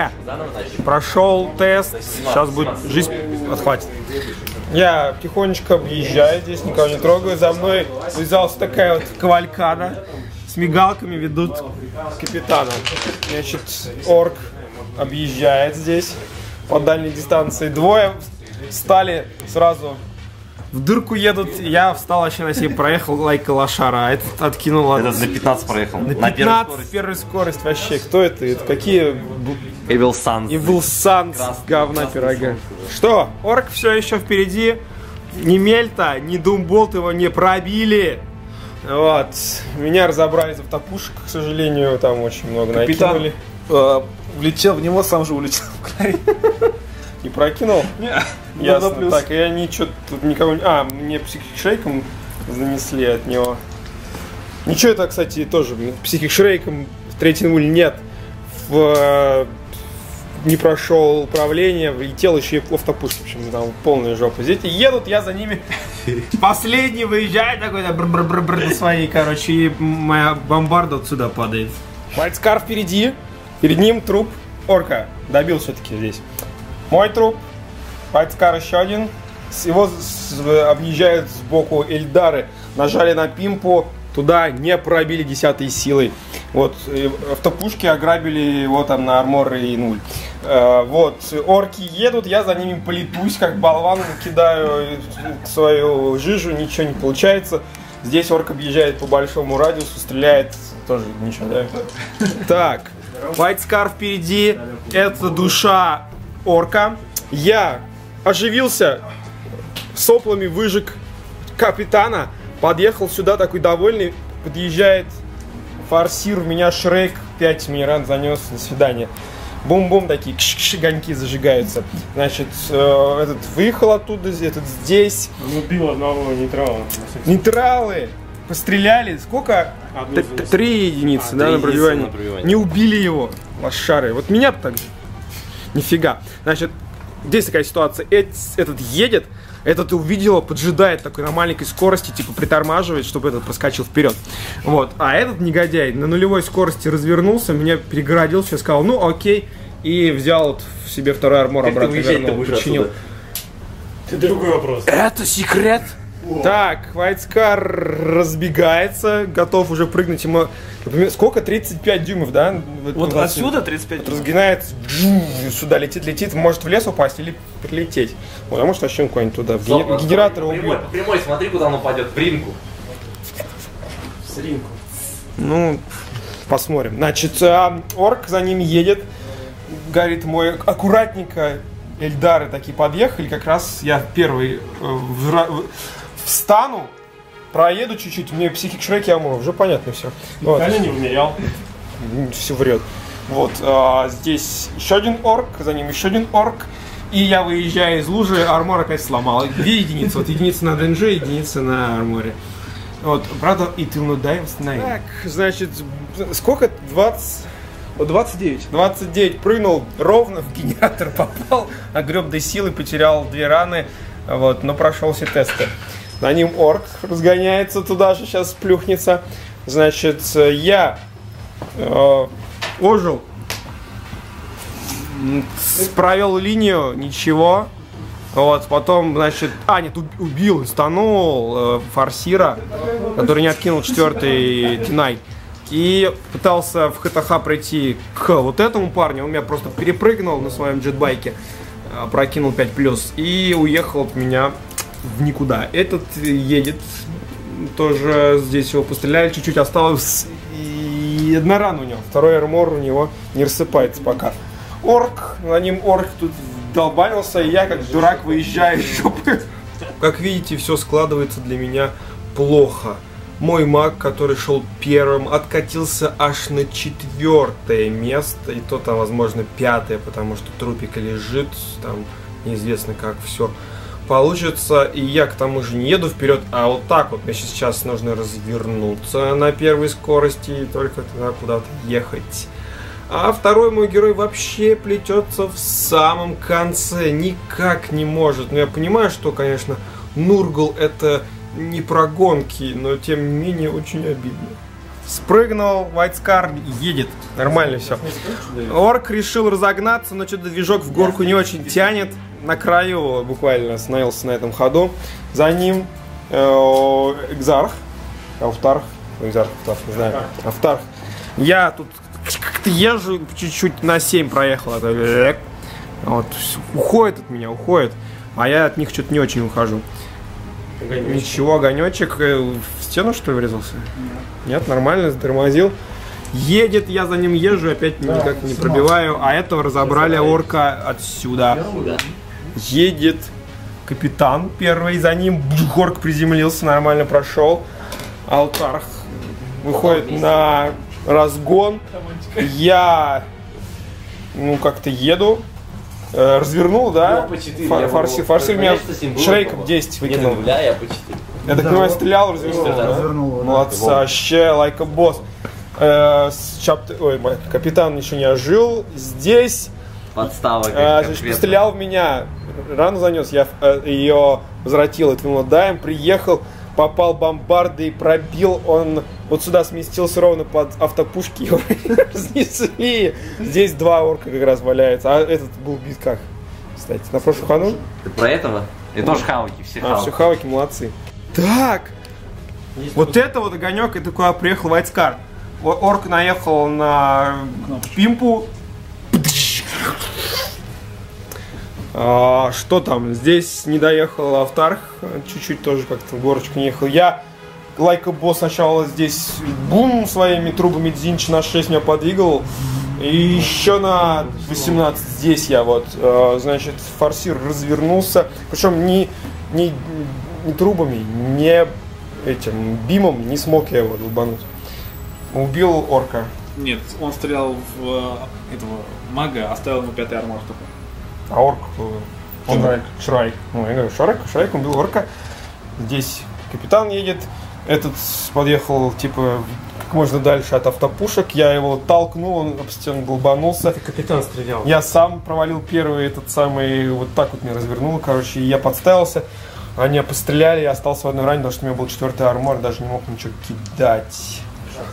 Прошел тест, сейчас будет жизнь отхватит. Я тихонечко объезжаю здесь, никого не трогаю, за мной связалась такая вот кавалькада. С мигалками ведут капитана. Значит, орк объезжает здесь по дальней дистанции. Двое встали сразу в дырку едут. Я встал вообще на себе, проехал лайка лошара, а этот откинул. Этот на пятнадцать проехал. На пятнадцать, на скорость. Первая скорость вообще. Кто это? Это какие? Evil Sans. Evil Sans, говна пирога. Что? Орк все еще впереди. Ни Мельта, ни Думболт его не пробили. Вот. Меня разобрали из автопушек, к сожалению, там очень много Капитан, накинули. Э, влетел в него, сам же улетел в край. Не прокинул? Нет. Ясно. Так, я ничего тут никого не... А, мне психик-шрейком занесли от него. Ничего это, кстати, тоже психик-шрейком в третьей нуле нет. В... Не прошел управление, влетел еще и в автопушку, в общем, там полная жопа. Здесь едут, я за ними последний выезжаю, такой да, бр-бр-бр-бр на своей, короче, и моя бомбарда отсюда падает. Вайтскар впереди, перед ним труп орка, добил все-таки здесь. Мой труп, Вайтскар еще один, его объезжают сбоку эльдары, нажали на пимпу, туда не пробили десятой силой. Вот, автопушки ограбили его там на армор и нуль. Uh, вот, орки едут, я за ними полетусь, как болван, кидаю свою жижу, ничего не получается. Здесь орк объезжает по большому радиусу, стреляет, тоже ничего, да? Так, Вайтскар впереди, это душа орка. Я оживился, соплами выжег капитана, подъехал сюда такой довольный, подъезжает форсир, в меня Шрек, пять минеран занес, до свидания. Бум-бум, такие кш-кш, огоньки зажигаются. Значит, э, этот выехал оттуда, этот здесь. Он убил одного нейтрала. Нейтралы постреляли. Сколько? Три единицы, да, на пробивание. Не убили его, лошары. Вот меня так же. Нифига. Значит, здесь такая ситуация. Этот едет, этот увидел, поджидает такой на маленькой скорости, типа притормаживает, чтобы этот проскочил вперед. Вот. А этот негодяй на нулевой скорости развернулся, меня перегородил, сейчас сказал, ну окей, и взял вот в себе второй армор, как обратно вернул, починил. Это другой вопрос. Это секрет? О. Так, Вайтскар разбегается, готов уже прыгнуть ему. Сколько? тридцать пять дюймов, да? Вот отсюда тридцать пять дюймов. Разгинается, сюда летит, летит, может в лес упасть или прилететь. Вот, а может вообще куда-нибудь туда, в ген... генератор убьет. Прямой, прямой, смотри, куда он упадет, в ринку. В ринку. Ну, посмотрим. Значит, орк за ним едет, говорит мой, аккуратненько, эльдары такие подъехали, как раз я первый в... встану, проеду чуть-чуть, мне психик Шрек я омыл, уже понятно все. Вот. Я не умерял. Все врет. Вот, а, здесь еще один орк, за ним еще один орк. И я выезжаю из лужи, армор опять сломал. Две единицы, вот единица на ДНЖ, единица на арморе. Вот, правда, и ты ну дай восстановить. Так, значит, сколько? двадцать... двадцать девять. двадцать девять прыгнул, ровно в генератор попал, огреб до силы, потерял две раны, вот, но прошел все тесты. На ним орк разгоняется туда же, сейчас плюхнется. Значит, я э, ожил, провел линию, ничего. Вот, потом, значит, а, нет, убил, станул э, форсира, который не откинул четвертый Тинай. И пытался в ХТХ пройти к вот этому парню, он меня просто перепрыгнул на своем джетбайке, прокинул пять плюс и уехал от меня в никуда. Этот едет, тоже здесь его постреляли, чуть-чуть осталось, и одна рана у него, второй армор у него не рассыпается пока. Орк, на ним орк тут долбанился, и я как дурак выезжаю из жопы. Как видите, все складывается для меня плохо. Мой маг, который шел первым, откатился аж на четвертое место, и то там, возможно, пятое, потому что трупик лежит, там неизвестно как все получится. И я к тому же не еду вперед, а вот так вот мне сейчас нужно развернуться на первой скорости и только туда куда-то ехать. А второй мой герой вообще плетется в самом конце, никак не может. Но я понимаю, что, конечно, Нургл это не про гонки, но тем не менее очень обидно. Спрыгнул, Вайтскар едет, нормально все. Орк решил разогнаться, но что-то движок в горку не очень тянет. На краю буквально остановился на этом ходу. За ним э, Экзарх, Автарх, Экзарх, Автарх, не знаю, Автарх. Я тут как-то езжу, чуть-чуть на семь проехал. Вот, уходит от меня, уходит. А я от них что-то не очень ухожу. Огонечек. Ничего, огонечек в стену что ли врезался? Нет, нормально, затормозил. Едет, я за ним езжу, опять да, никак не пробиваю. А этого разобрали орка отсюда. Едет капитан первый, за ним орк приземлился, нормально прошел. Алтарх выходит на разгон. Я ну как-то еду. Развернул, да? Форсил, форсил меня Шрейком десять выкинул. Я так понимаю, стрелял, развернул, да? Развернул, молодца, вообще, лайка босс. Ой, капитан еще не ожил. Здесь подстава. Стрелял в меня, рану занес, я ее возвратил, отвинул даем, приехал, попал бомбардой и пробил, он вот сюда сместился ровно под автопушки, его разнесли. Здесь два орка как раз валяются, а этот был бит как, кстати, на прошлом ходу. Ты про этого? Это тоже хаваки, все хаваки. А, все хаваки, молодцы. Так, есть вот это вот огонек, это куда приехал Вайтскар. Орк наехал на пимпу. А, что там? Здесь не доехал Автарх, чуть-чуть тоже как-то в горочку не ехал. Я, лайка босс, сначала здесь бум своими трубами Дзинч на шесть меня подвигал. И еще на восемнадцать здесь я вот, значит, форсир развернулся. Причем не, не, не трубами, не этим бимом не смог я его долбануть. Убил орка. Нет, он стрелял в этого мага, оставил ему пятый армор только. А орк, он Шрайк. Шрайк. Ну, я говорю, Шрайк, Шрайк убил орка. Здесь капитан едет. Этот подъехал, типа, как можно дальше от автопушек. Я его толкнул, он об стену долбанулся. Это капитан стрелял. Я сам провалил первый этот самый, вот так вот меня развернул, короче, и я подставился. Они постреляли, я остался в одной ране, потому что у меня был четвертый армор, даже не мог ничего кидать.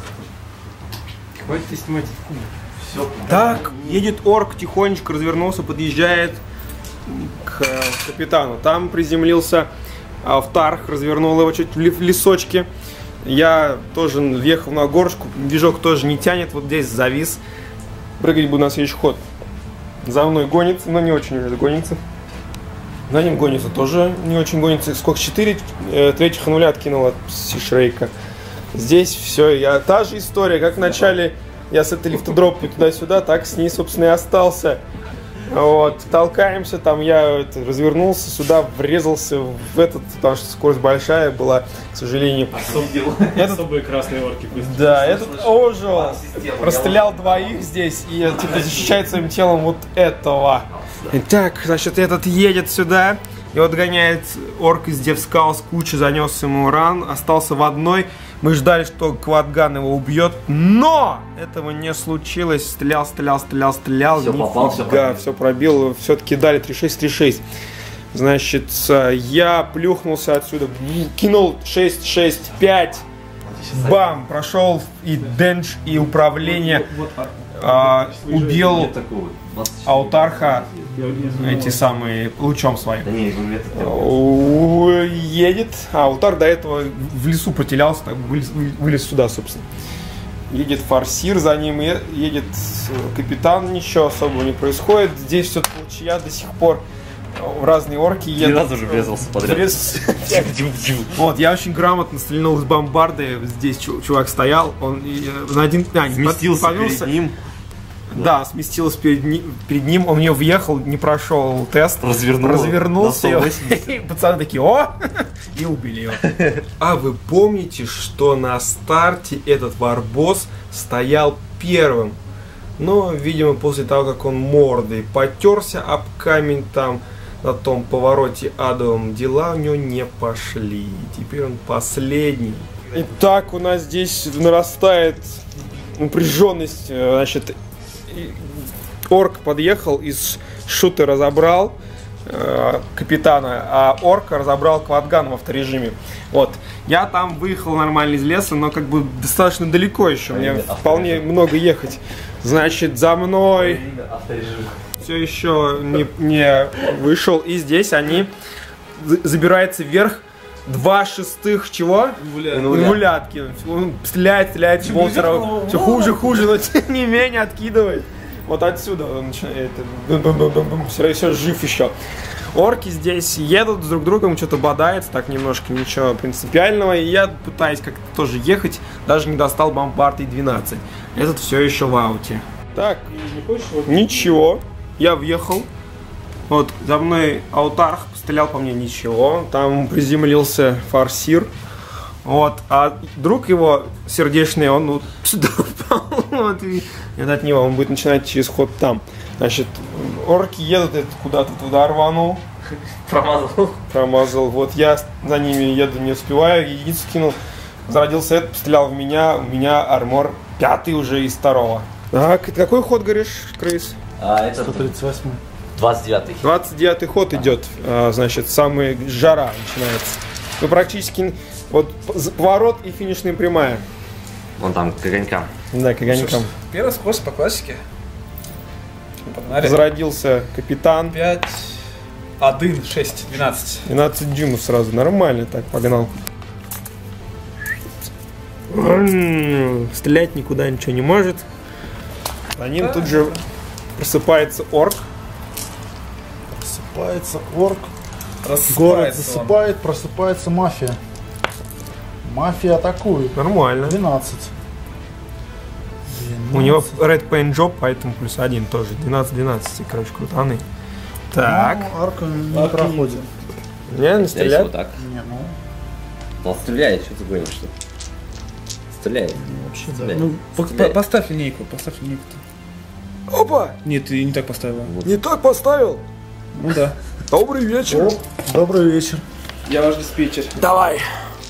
Хватит снимать. Все. Так, едет орк, тихонечко развернулся, подъезжает к капитану. Там приземлился Автарх, развернул его чуть в лесочке. Я тоже въехал на горочку, движок тоже не тянет, вот здесь завис. Прыгать буду на следующий ход. За мной гонится, но не очень уже гонится. За ним гонится тоже не очень гонится. Сколько? четыре третьих нуля откинул от Шрейка. Здесь все, я та же история, как в начале я с этой лифтодропой туда-сюда, так с ней, собственно, и остался. Вот, толкаемся, там я это, развернулся сюда, врезался в этот, потому что скорость большая была, к сожалению. Этот... Особые красные орки. Да, этот ожил, расстрелял двоих здесь и типа защищает своим телом вот этого. Итак, значит, этот едет сюда, его догоняет орк из Девскаус, куча, занес ему ран, остался в одной. Мы ждали, что Квадган его убьет, но этого не случилось. Стрелял, стрелял, стрелял, стрелял. Все попал, все пробил. все пробил. Все-таки дали три шесть, три шесть. Значит, я плюхнулся отсюда, кинул шесть шесть пять. Бам! Прошел и денч, и управление. А, убил Аутарха эти самые лучом своим. Едет. А Аутар до этого в лесу потерялся, так, вылез, вылез сюда, собственно. Едет форсир, за ним едет капитан, ничего особого не происходит. Здесь все толчья до сих пор. разные орки Три едут. раза уже врезался подряд. Врез- Вот, я очень грамотно стрельнул из бомбарды. Здесь чу- чувак стоял, он и, э, на один... А, не, Сместился повелся. перед ним, Да, сместился перед, ни- перед ним, он в нее въехал, не прошел тест. развернул, Развернулся, на и, сто восемьдесят. и пацаны такие, о! И убили его. А вы помните, что на старте этот варбосс стоял первым? Но, видимо, после того, как он мордой потерся об камень там, на том повороте адовом, дела у него не пошли. Теперь он последний. Итак, у нас здесь нарастает напряженность. Значит, орк подъехал, из шутера разобрал э, капитана, а орка разобрал квадган в авторежиме. Вот. Я там выехал нормально из леса, но как бы достаточно далеко еще. Мне вполне много ехать. Значит, за мной все еще не, не вышел. И здесь они за- забираются вверх. Два шестых чего? Инвулятки. Он стреляет, стреляет, болтеров. Все хуже, хуже, но тем не менее откидывает. Вот отсюда он начинает. Все, все жив еще. Орки здесь едут с друг другом, что-то бодается, так немножко, ничего принципиального. И я пытаюсь как-то тоже ехать, даже не достал бомбард И двенадцать. Этот все еще в ауте. Так, ничего. Я въехал. Вот, за мной аутарх пострелял по мне, ничего. Там приземлился форсир. Вот, а друг его сердечный, он вот сюда упал. Вот, и это от него, он будет начинать через ход там. Значит, орки едут, это куда-то туда рванул. Промазал. Промазал. Вот я за ними еду, не успеваю, единицу кинул. Зародился этот, пострелял в меня, у меня армор пятый уже из второго. Так, какой ход, говоришь, крыс? А это сто тридцать восемь. двадцать девятый. двадцать девятый ход идет, а, значит, самый жара начинается. Ну, практически, вот, з- поворот и финишная прямая. Вон там, к огонькам. Да, к огонькам. Первый скорость по классике. Погнали. Зародился капитан. пять, один, шесть, двенадцать. двенадцать дюймов сразу, нормально так, погнал. М, Стрелять никуда ничего не может. За ним тут же просыпается орк. Просыпается орк. Город Рассыпается он. засыпает, просыпается мафия. Мафия атакует. Нормально. двенадцать. У него Red Paint Job, поэтому плюс один тоже. двенадцать-двенадцать, короче, крутаны. Так. Ну, арка не проходит. Не, не Стреляй стрелять. вот так. Не, ну, Он стреляет, что ты гонишь, что? Стреляет. вообще да. Стреляет. Ну, по- Стреляет. по- поставь линейку, поставь линейку. Опа! Нет, ты не так поставила. Не так поставил. Ну да. Добрый вечер. Добрый вечер. Я ваш диспетчер. Давай.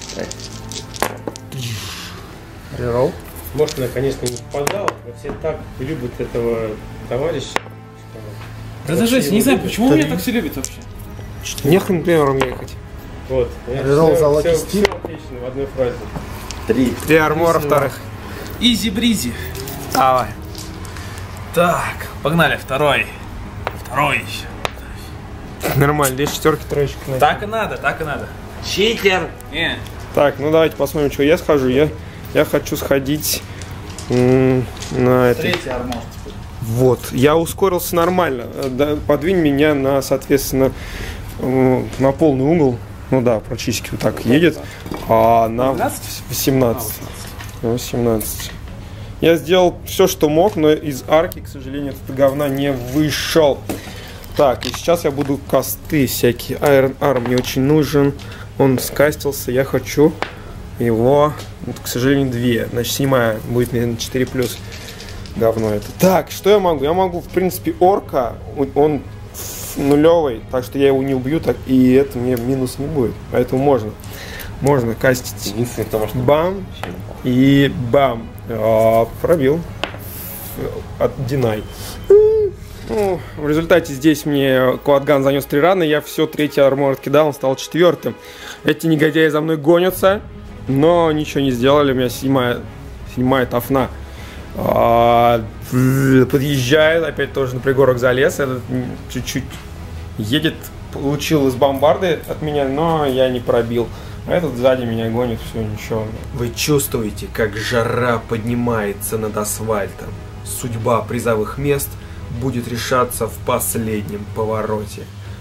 Рерол. Может, она, конечно, не попадал, но все так любят этого товарища. Да даже жесть, не знаю, почему меня так все любят вообще. Нехрен примером ехать. Вот. Рерол за Lucky все, Steel. отлично, в одной фразе. Три. Три армора вторых. Изи-бризи. Давай. Так, погнали, второй. Второй. Нормально, две четверки, троечки. Так и надо, так и надо. Читер. Не. Так, ну давайте посмотрим, что я схожу. Я, я хочу сходить м, на это. Третий армор. Вот, я ускорился нормально. Э, да, подвинь меня на, соответственно, э, на полный угол. Ну да, практически вот так едет. А на восемнадцать. На восемнадцать. Я сделал все, что мог, но из арки, к сожалению, этот говна не вышел. Так, и сейчас я буду касты всякие. Iron Arm мне очень нужен. Он скастился. Я хочу его, вот, к сожалению, две. Значит, седьмая будет, наверное, четыре плюс. Говно это. Так, что я могу? Я могу, в принципе, орка. Он нулевый, так что я его не убью, так и это мне минус не будет. Поэтому можно. Можно кастить. Единственное, потому что... Бам. И бам. А, пробил. От Динай. Ну, в результате здесь мне Квадган занес три раны, я все третий армор откидал, он стал четвертым. Эти негодяи за мной гонятся, но ничего не сделали, у меня седьмая, седьмая тафна. А, подъезжает, опять тоже на пригорок залез, этот чуть-чуть едет, получил из бомбарды от меня, но я не пробил. А этот сзади меня гонит, все, ничего. Вы чувствуете, как жара поднимается над асфальтом. Судьба призовых мест будет решаться в последнем повороте.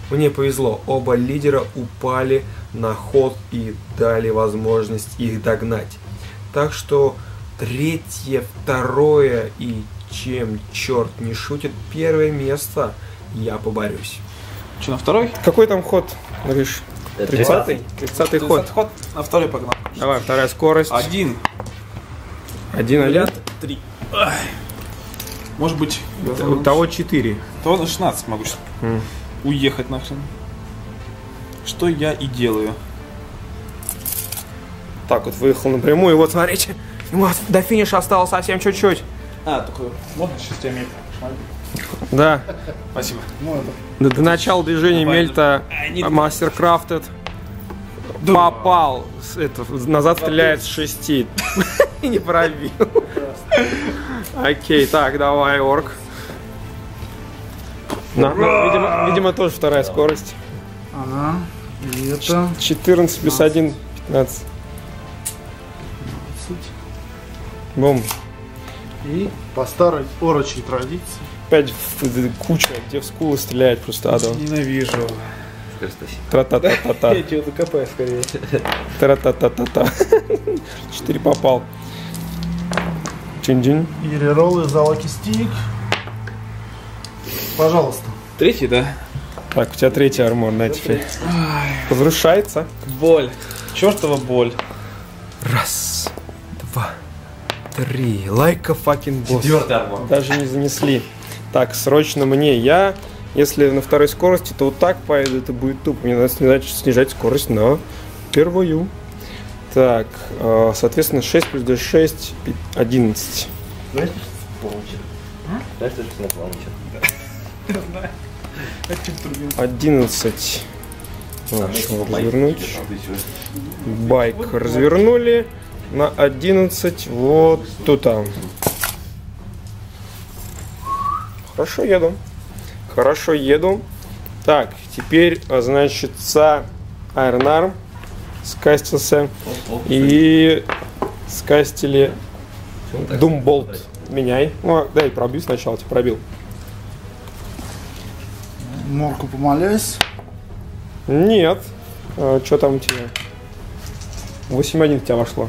Мне повезло, оба лидера упали на ход и дали возможность их догнать. Так что третье, второе и, чем черт не шутит, первое место я поборюсь. Что, на второй? Какой там ход, Гриш? тридцатый? тридцатый ход. ход. На второй погнал. Давай, вторая скорость. Один. Один, один. Три. Ай. Может быть, У того четыре. то на шестнадцать могу сейчас М. уехать нахрен. Что я и делаю. Так вот, выехал напрямую, и вот смотрите, ему до финиша осталось совсем чуть-чуть. А, только можно шестями. Да, Спасибо. до, до начала движения Мельта Мастер Крафтед попал, с- это, назад стреляет с шести. И не пробил. Окей, так, давай, орк. На, ну, видимо, видимо, тоже вторая скорость. Ага. И это... четырнадцать плюс один, пятнадцать. Бум. И по старой орочей традиции. Опять в- куча, где в скулы стреляет просто адом. Ненавижу. Тра-та-та-та-та. Я тебя закопаю скорее. Тра-та-та-та-та. Четыре попал. Чин-чин. И рероллы за лаки стик. Пожалуйста. Третий, да? Так, у тебя третий армор, на теперь. Разрушается. Боль. Чертова боль. Раз, два, три. Лайка факин босс. Четвертый армор. Даже не занесли. Так, срочно мне. Я, если на второй скорости, то вот так поеду, это будет тупо. Мне надо снижать, снижать скорость на первую. Так, э, соответственно, шесть плюс два, шесть, пи- одиннадцать. Знаешь, что получит? Знаешь, что это получит? одиннадцать. О, еще развернуть. Байк развернули на одиннадцать. Вот тут там. Хорошо еду. Хорошо еду. Так, теперь, а, значит, Iron Arm скастился. И скастили Doombolt. Меняй. Ну, дай пробью сначала, ты пробил. Морку помоляюсь. Нет. А, что там у тебя? восемь один у тебя вошло.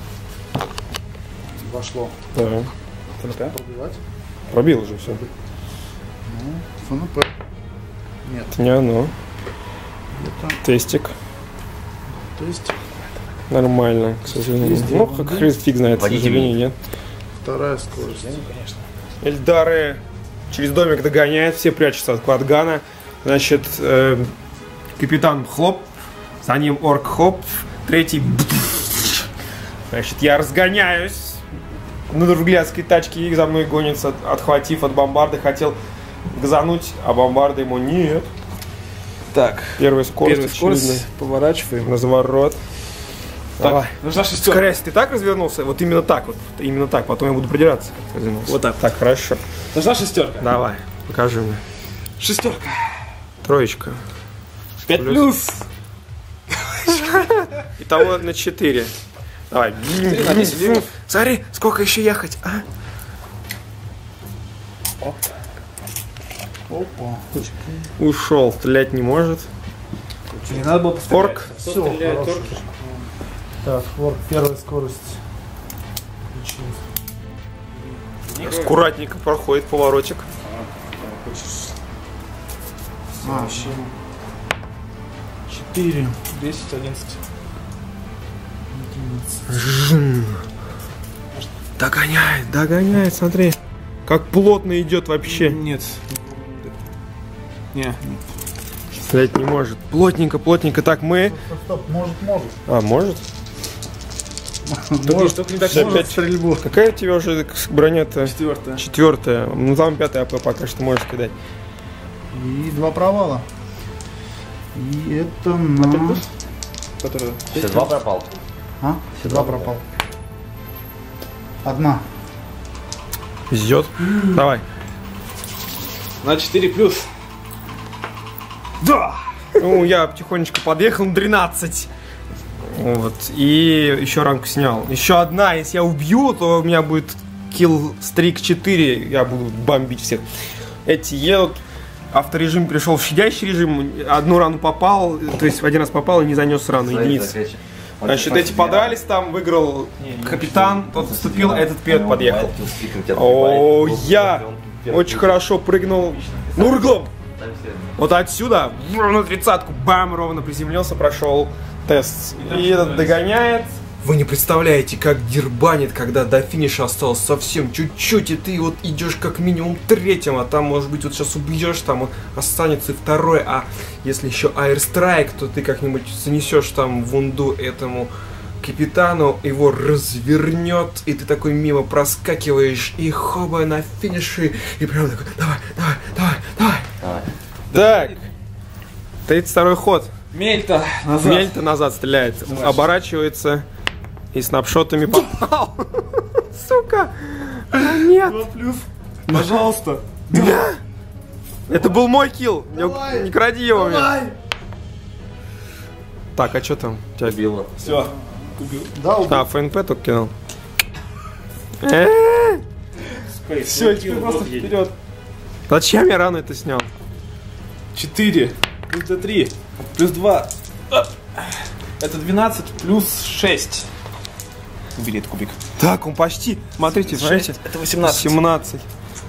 Вошло. Да. Пробивать. Пробил уже все. ФНП. Это не оно. Тестик. То есть Нормально, к сожалению. Ну, как хрен фиг знает, к Водите сожалению, нет. вторая скорость. Эльдары через домик догоняет, все прячутся от Квадгана. Значит, э, капитан хлоп, за ним орк хоп, третий... Значит, я разгоняюсь на друглядской тачке, их за мной гонится, отхватив от бомбарды, хотел газануть, а бомбарда ему нет. Так. Первая скорость, Первая скорость. очевидно. Поворачиваем. Разворот. Давай. Нужна шестерка. Скорее, если ты так развернулся, вот именно так, вот именно так, потом я буду придираться, как ты развернулся. Вот так. Так, хорошо. Нужна шестерка. Давай, покажи мне. Шестерка. Троечка. Пять плюс. Итого на четыре. Давай. на десять. Смотри, сколько еще ехать, а? Опа. Ушел, стрелять не может. Не надо было пострелять. Орк. Все, хорошо. Так, орк, первая скорость. Включилась. Аккуратненько проходит поворотик. А, четыре. десять, одиннадцать. Догоняет, догоняет, смотри. Как плотно идет вообще. Нет. Не. Стрелять не может. Плотненько, плотненько. Так, мы... Стоп, стоп, может, может. А, может? Только, только не так Всё, можно. опять стрельбу. Какая у тебя уже броня-то? Четвертая. Четвертая. Ну там пятая АП пока что можешь кидать. И два провала. И это на... Которая. Все, два пропал. А? Два пропал. Одна. Везет. Давай. На четыре плюс. Да! Ну, я потихонечку подъехал на тринадцать. Вот. И еще ранку снял. Еще одна. Если я убью, то у меня будет kill streak четыре. Я буду бомбить всех. Эти едут. авторежим перешел в щадящий режим, одну рану попал, то есть в один раз попал и не занес рану, единицы. Значит, эти подрались там, выиграл капитан, тот вступил, этот вперед подъехал. О, я очень хорошо прыгнул Нурглом. Вот отсюда, на тридцатку, бам, ровно приземлился, прошел тест. И этот догоняет. Вы не представляете, как дербанит, когда до финиша осталось совсем чуть-чуть, и ты вот идешь как минимум третьим, а там, может быть, вот сейчас убьешь, там он останется и второй, а если еще аирстрайк, то ты как-нибудь занесешь там вунду этому капитану, его развернет, и ты такой мимо проскакиваешь, и хоба на финише, и прям такой, давай, давай, давай, давай. давай. Так, тридцать второй ход. Мельта назад. Мельта назад стреляет, Значит. оборачивается и снапшотами попал. Сука! Нет! два плюс. Пожалуйста. Это был мой килл. Не кради его мне. Так, а что там? Убило. Все. А, ФНП только кинул. Все, теперь просто вперед. Зачем я рано это снял? четыре. Плюс три. Плюс два. Это двенадцать плюс шесть. Убери этот кубик. Так, он почти. Смотрите, смотрите. Это восемнадцать. семнадцать.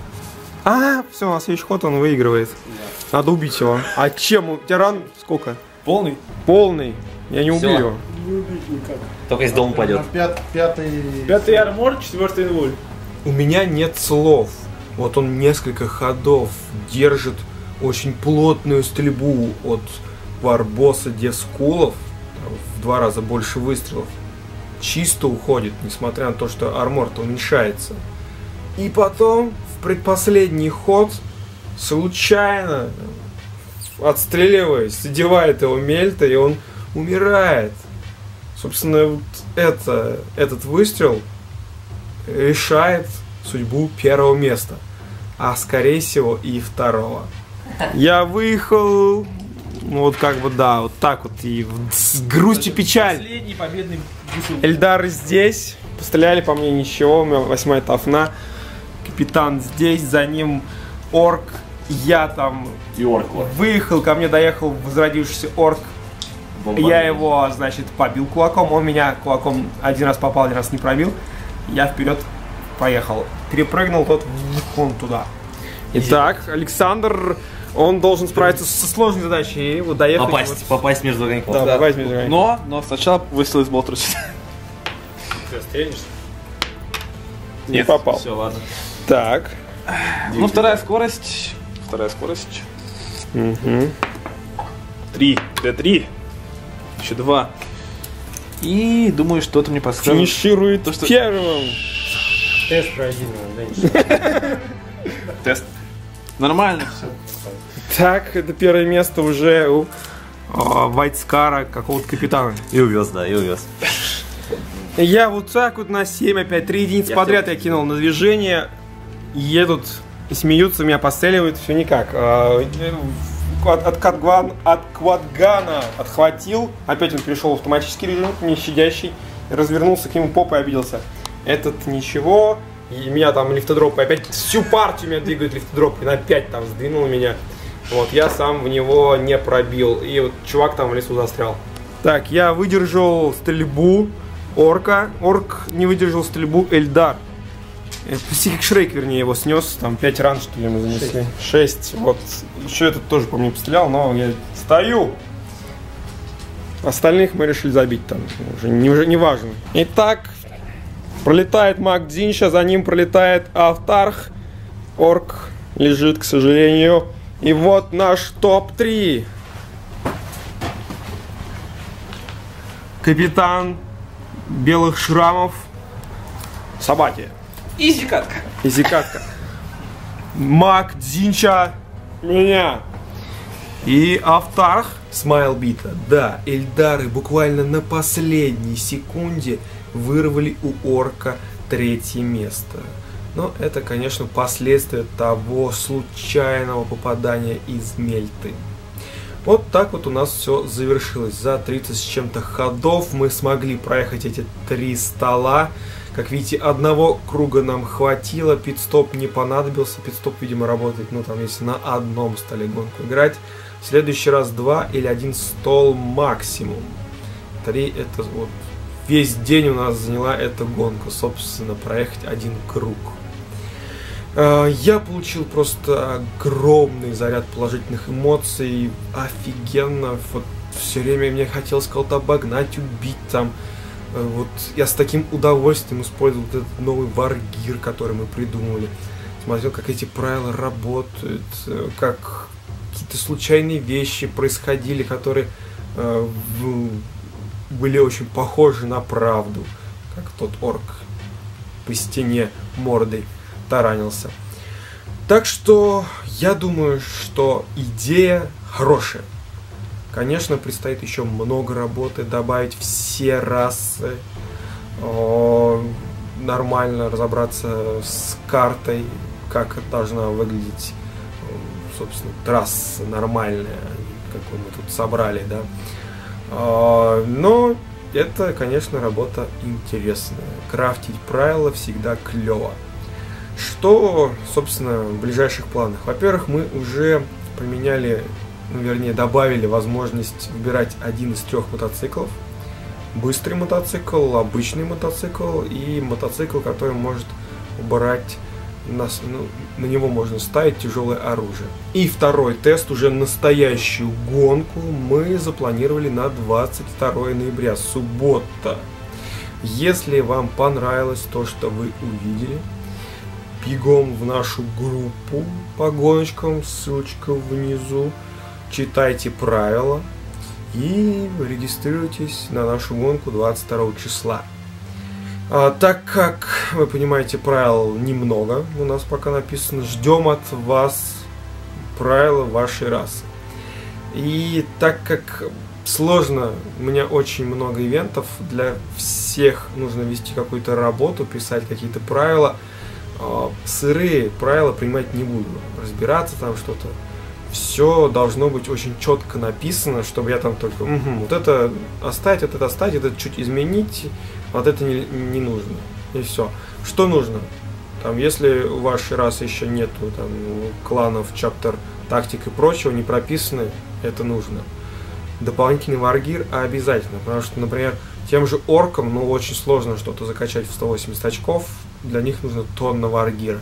А, все, на следующий ход он выигрывает. Надо убить его. А чем? У тебя ран сколько? Полный? Полный. Я не убью Всё. его. Не убить никак. Только из дома пойдет. Пят, пятый... Пятый армор, четвертый инволь. У меня нет слов. Вот он несколько ходов держит очень плотную стрельбу от варбосса Дескулов. В два раза больше выстрелов. Чисто уходит, несмотря на то, что армор-то уменьшается. И потом, в предпоследний ход, случайно, отстреливаясь, задевает его Мельта, и он умирает. Собственно, вот это, этот выстрел решает судьбу первого места. А скорее всего и второго. Я выехал, ну вот как бы да, вот так вот, и с грустью печаль. Последний победный выстрел. Эльдар здесь, постреляли по мне ничего, у меня восьмая тафна. Капитан здесь, за ним орк, я там И орк. выехал, ко мне доехал возродившийся орк. Я его, значит, побил кулаком, он меня кулаком один раз попал, один раз не пробил. Я вперед поехал, перепрыгнул тот вон туда. Итак, Александр, он должен справиться со сложной задачей и вот доехать. Попасть, вот. попасть между огоньков. Да, Да. попасть между огоньков. Но, но сначала выстрел из болтруса. Ты стрельнешь? Не Нет, попал. Все, ладно. Так. Ну, вторая скорость. Вторая скорость. Угу. Три. Д три. Еще два. И думаю, что-то мне подскажет. Финиширует То, что- первым. Тест пройди, да, Тест. Нормально все. Так, это первое место уже у а, Вайтскара, какого-то капитана. И увез, да, и увез. Я вот так вот на семь, опять три единицы Я подряд хотел- я кинул на движение. Едут и смеются, меня постреливают, все никак. А, От, от, Катгван- от Квадгана отхватил, опять он перешел в автоматический режим, не щадящий, развернулся к нему попой и обиделся. Этот ничего, и меня там лифтодроп, и опять всю партию меня двигает лифтодроп, и на пять там сдвинул меня. Вот, я сам в него не пробил, и вот чувак там в лесу застрял. Так, я выдержал стрельбу орка, орк не выдержал стрельбу Эльдар. Это почти как Шрейк, вернее, его снес, там пять ран, что ли, мы занесли. шесть, вот. Еще этот тоже, по мне, пострелял, но я стою. Остальных мы решили забить там, уже не, уже не важно. Итак, пролетает маг Дзинча, за ним пролетает Автарх. Орк лежит, к сожалению. И вот наш топ три. Капитан белых шрамов. Собаки. Изи катка. Изикатка. Маг Дзинча. Меня. И Автарх. Смайлбита. Да, Эльдары буквально на последней секунде вырвали у орка третье место. Но это, конечно, последствия того случайного попадания из Мельты. Вот так вот у нас все завершилось. За тридцать с чем-то ходов мы смогли проехать эти три стола. Как видите, одного круга нам хватило, пит-стоп не понадобился. Пит-стоп, видимо, работает, ну там, если на одном столе гонку играть. В следующий раз два или один стол максимум. Три, это вот весь день у нас заняла эта гонка, собственно, проехать один круг. Я получил просто огромный заряд положительных эмоций, офигенно, вот все время мне хотелось кого-то обогнать, убить там. Вот я с таким удовольствием использовал этот новый варгир, который мы придумали. Смотрел, как эти правила работают, как какие-то случайные вещи происходили, которые э, в, были очень похожи на правду, как тот орк по стене мордой таранился. Так что я думаю, что идея хорошая. Конечно, предстоит еще много работы, добавить все расы, о, нормально разобраться с картой, как должна выглядеть, собственно, трасса нормальная, какую мы тут собрали, да. О, но это, конечно, работа интересная. Крафтить правила всегда клево. Что, собственно, в ближайших планах? Во-первых, мы уже поменяли, ну, вернее, добавили возможность выбирать один из трех мотоциклов. Быстрый мотоцикл, обычный мотоцикл и мотоцикл, который может убрать, на, ну, на него можно ставить тяжелое оружие. И второй тест, уже настоящую гонку, мы запланировали на двадцать второе ноября, суббота. Если вам понравилось то, что вы увидели, бегом в нашу группу по гоночкам, ссылочка внизу, читайте правила и регистрируйтесь на нашу гонку двадцать второго числа. А, так как, вы понимаете, правил немного у нас пока написано, ждем от вас правила вашей расы. И так как сложно, у меня очень много ивентов, для всех нужно вести какую-то работу, писать какие-то правила. Сырые правила принимать не буду, разбираться там что-то. Все должно быть очень четко написано, чтобы я там только угу, вот это оставить, вот это оставить, это чуть изменить, вот это не, не нужно. И все. Что нужно? Там, если у вашей расы еще нету там, кланов, чаптер, тактик и прочего, не прописаны, это нужно. Дополнительный варгир обязательно, потому что, например, тем же оркам, ну, очень сложно что-то закачать в сто восемьдесят очков. Для них нужно тонна варгира.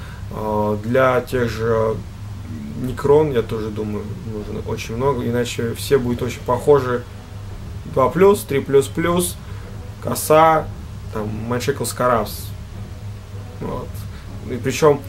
Для тех же Некрон, я тоже думаю, нужно очень много, иначе все будут очень похожи. два плюс, три плюс плюс, коса, там, Magical Scarabs. Вот. И причем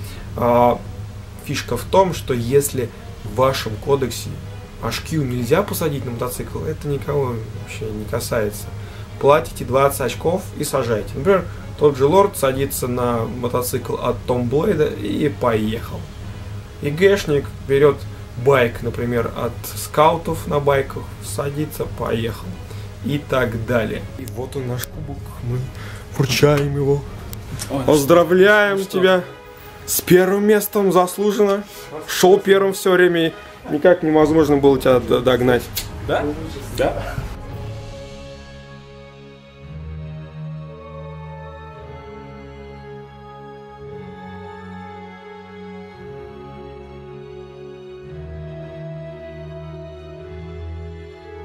фишка в том, что если в вашем кодексе эйч кью нельзя посадить на мотоцикл, это никого вообще не касается. Платите двадцать очков и сажайте. Например, тот же лорд садится на мотоцикл от Том Блейда и поехал. ИГшник берет байк, например, от скаутов на байках, садится, поехал. И так далее. И вот он наш кубок, мы вручаем его. Ой, поздравляем что? тебя с первым местом, заслуженно. Шел первым все время, никак невозможно было тебя догнать. Да? Да.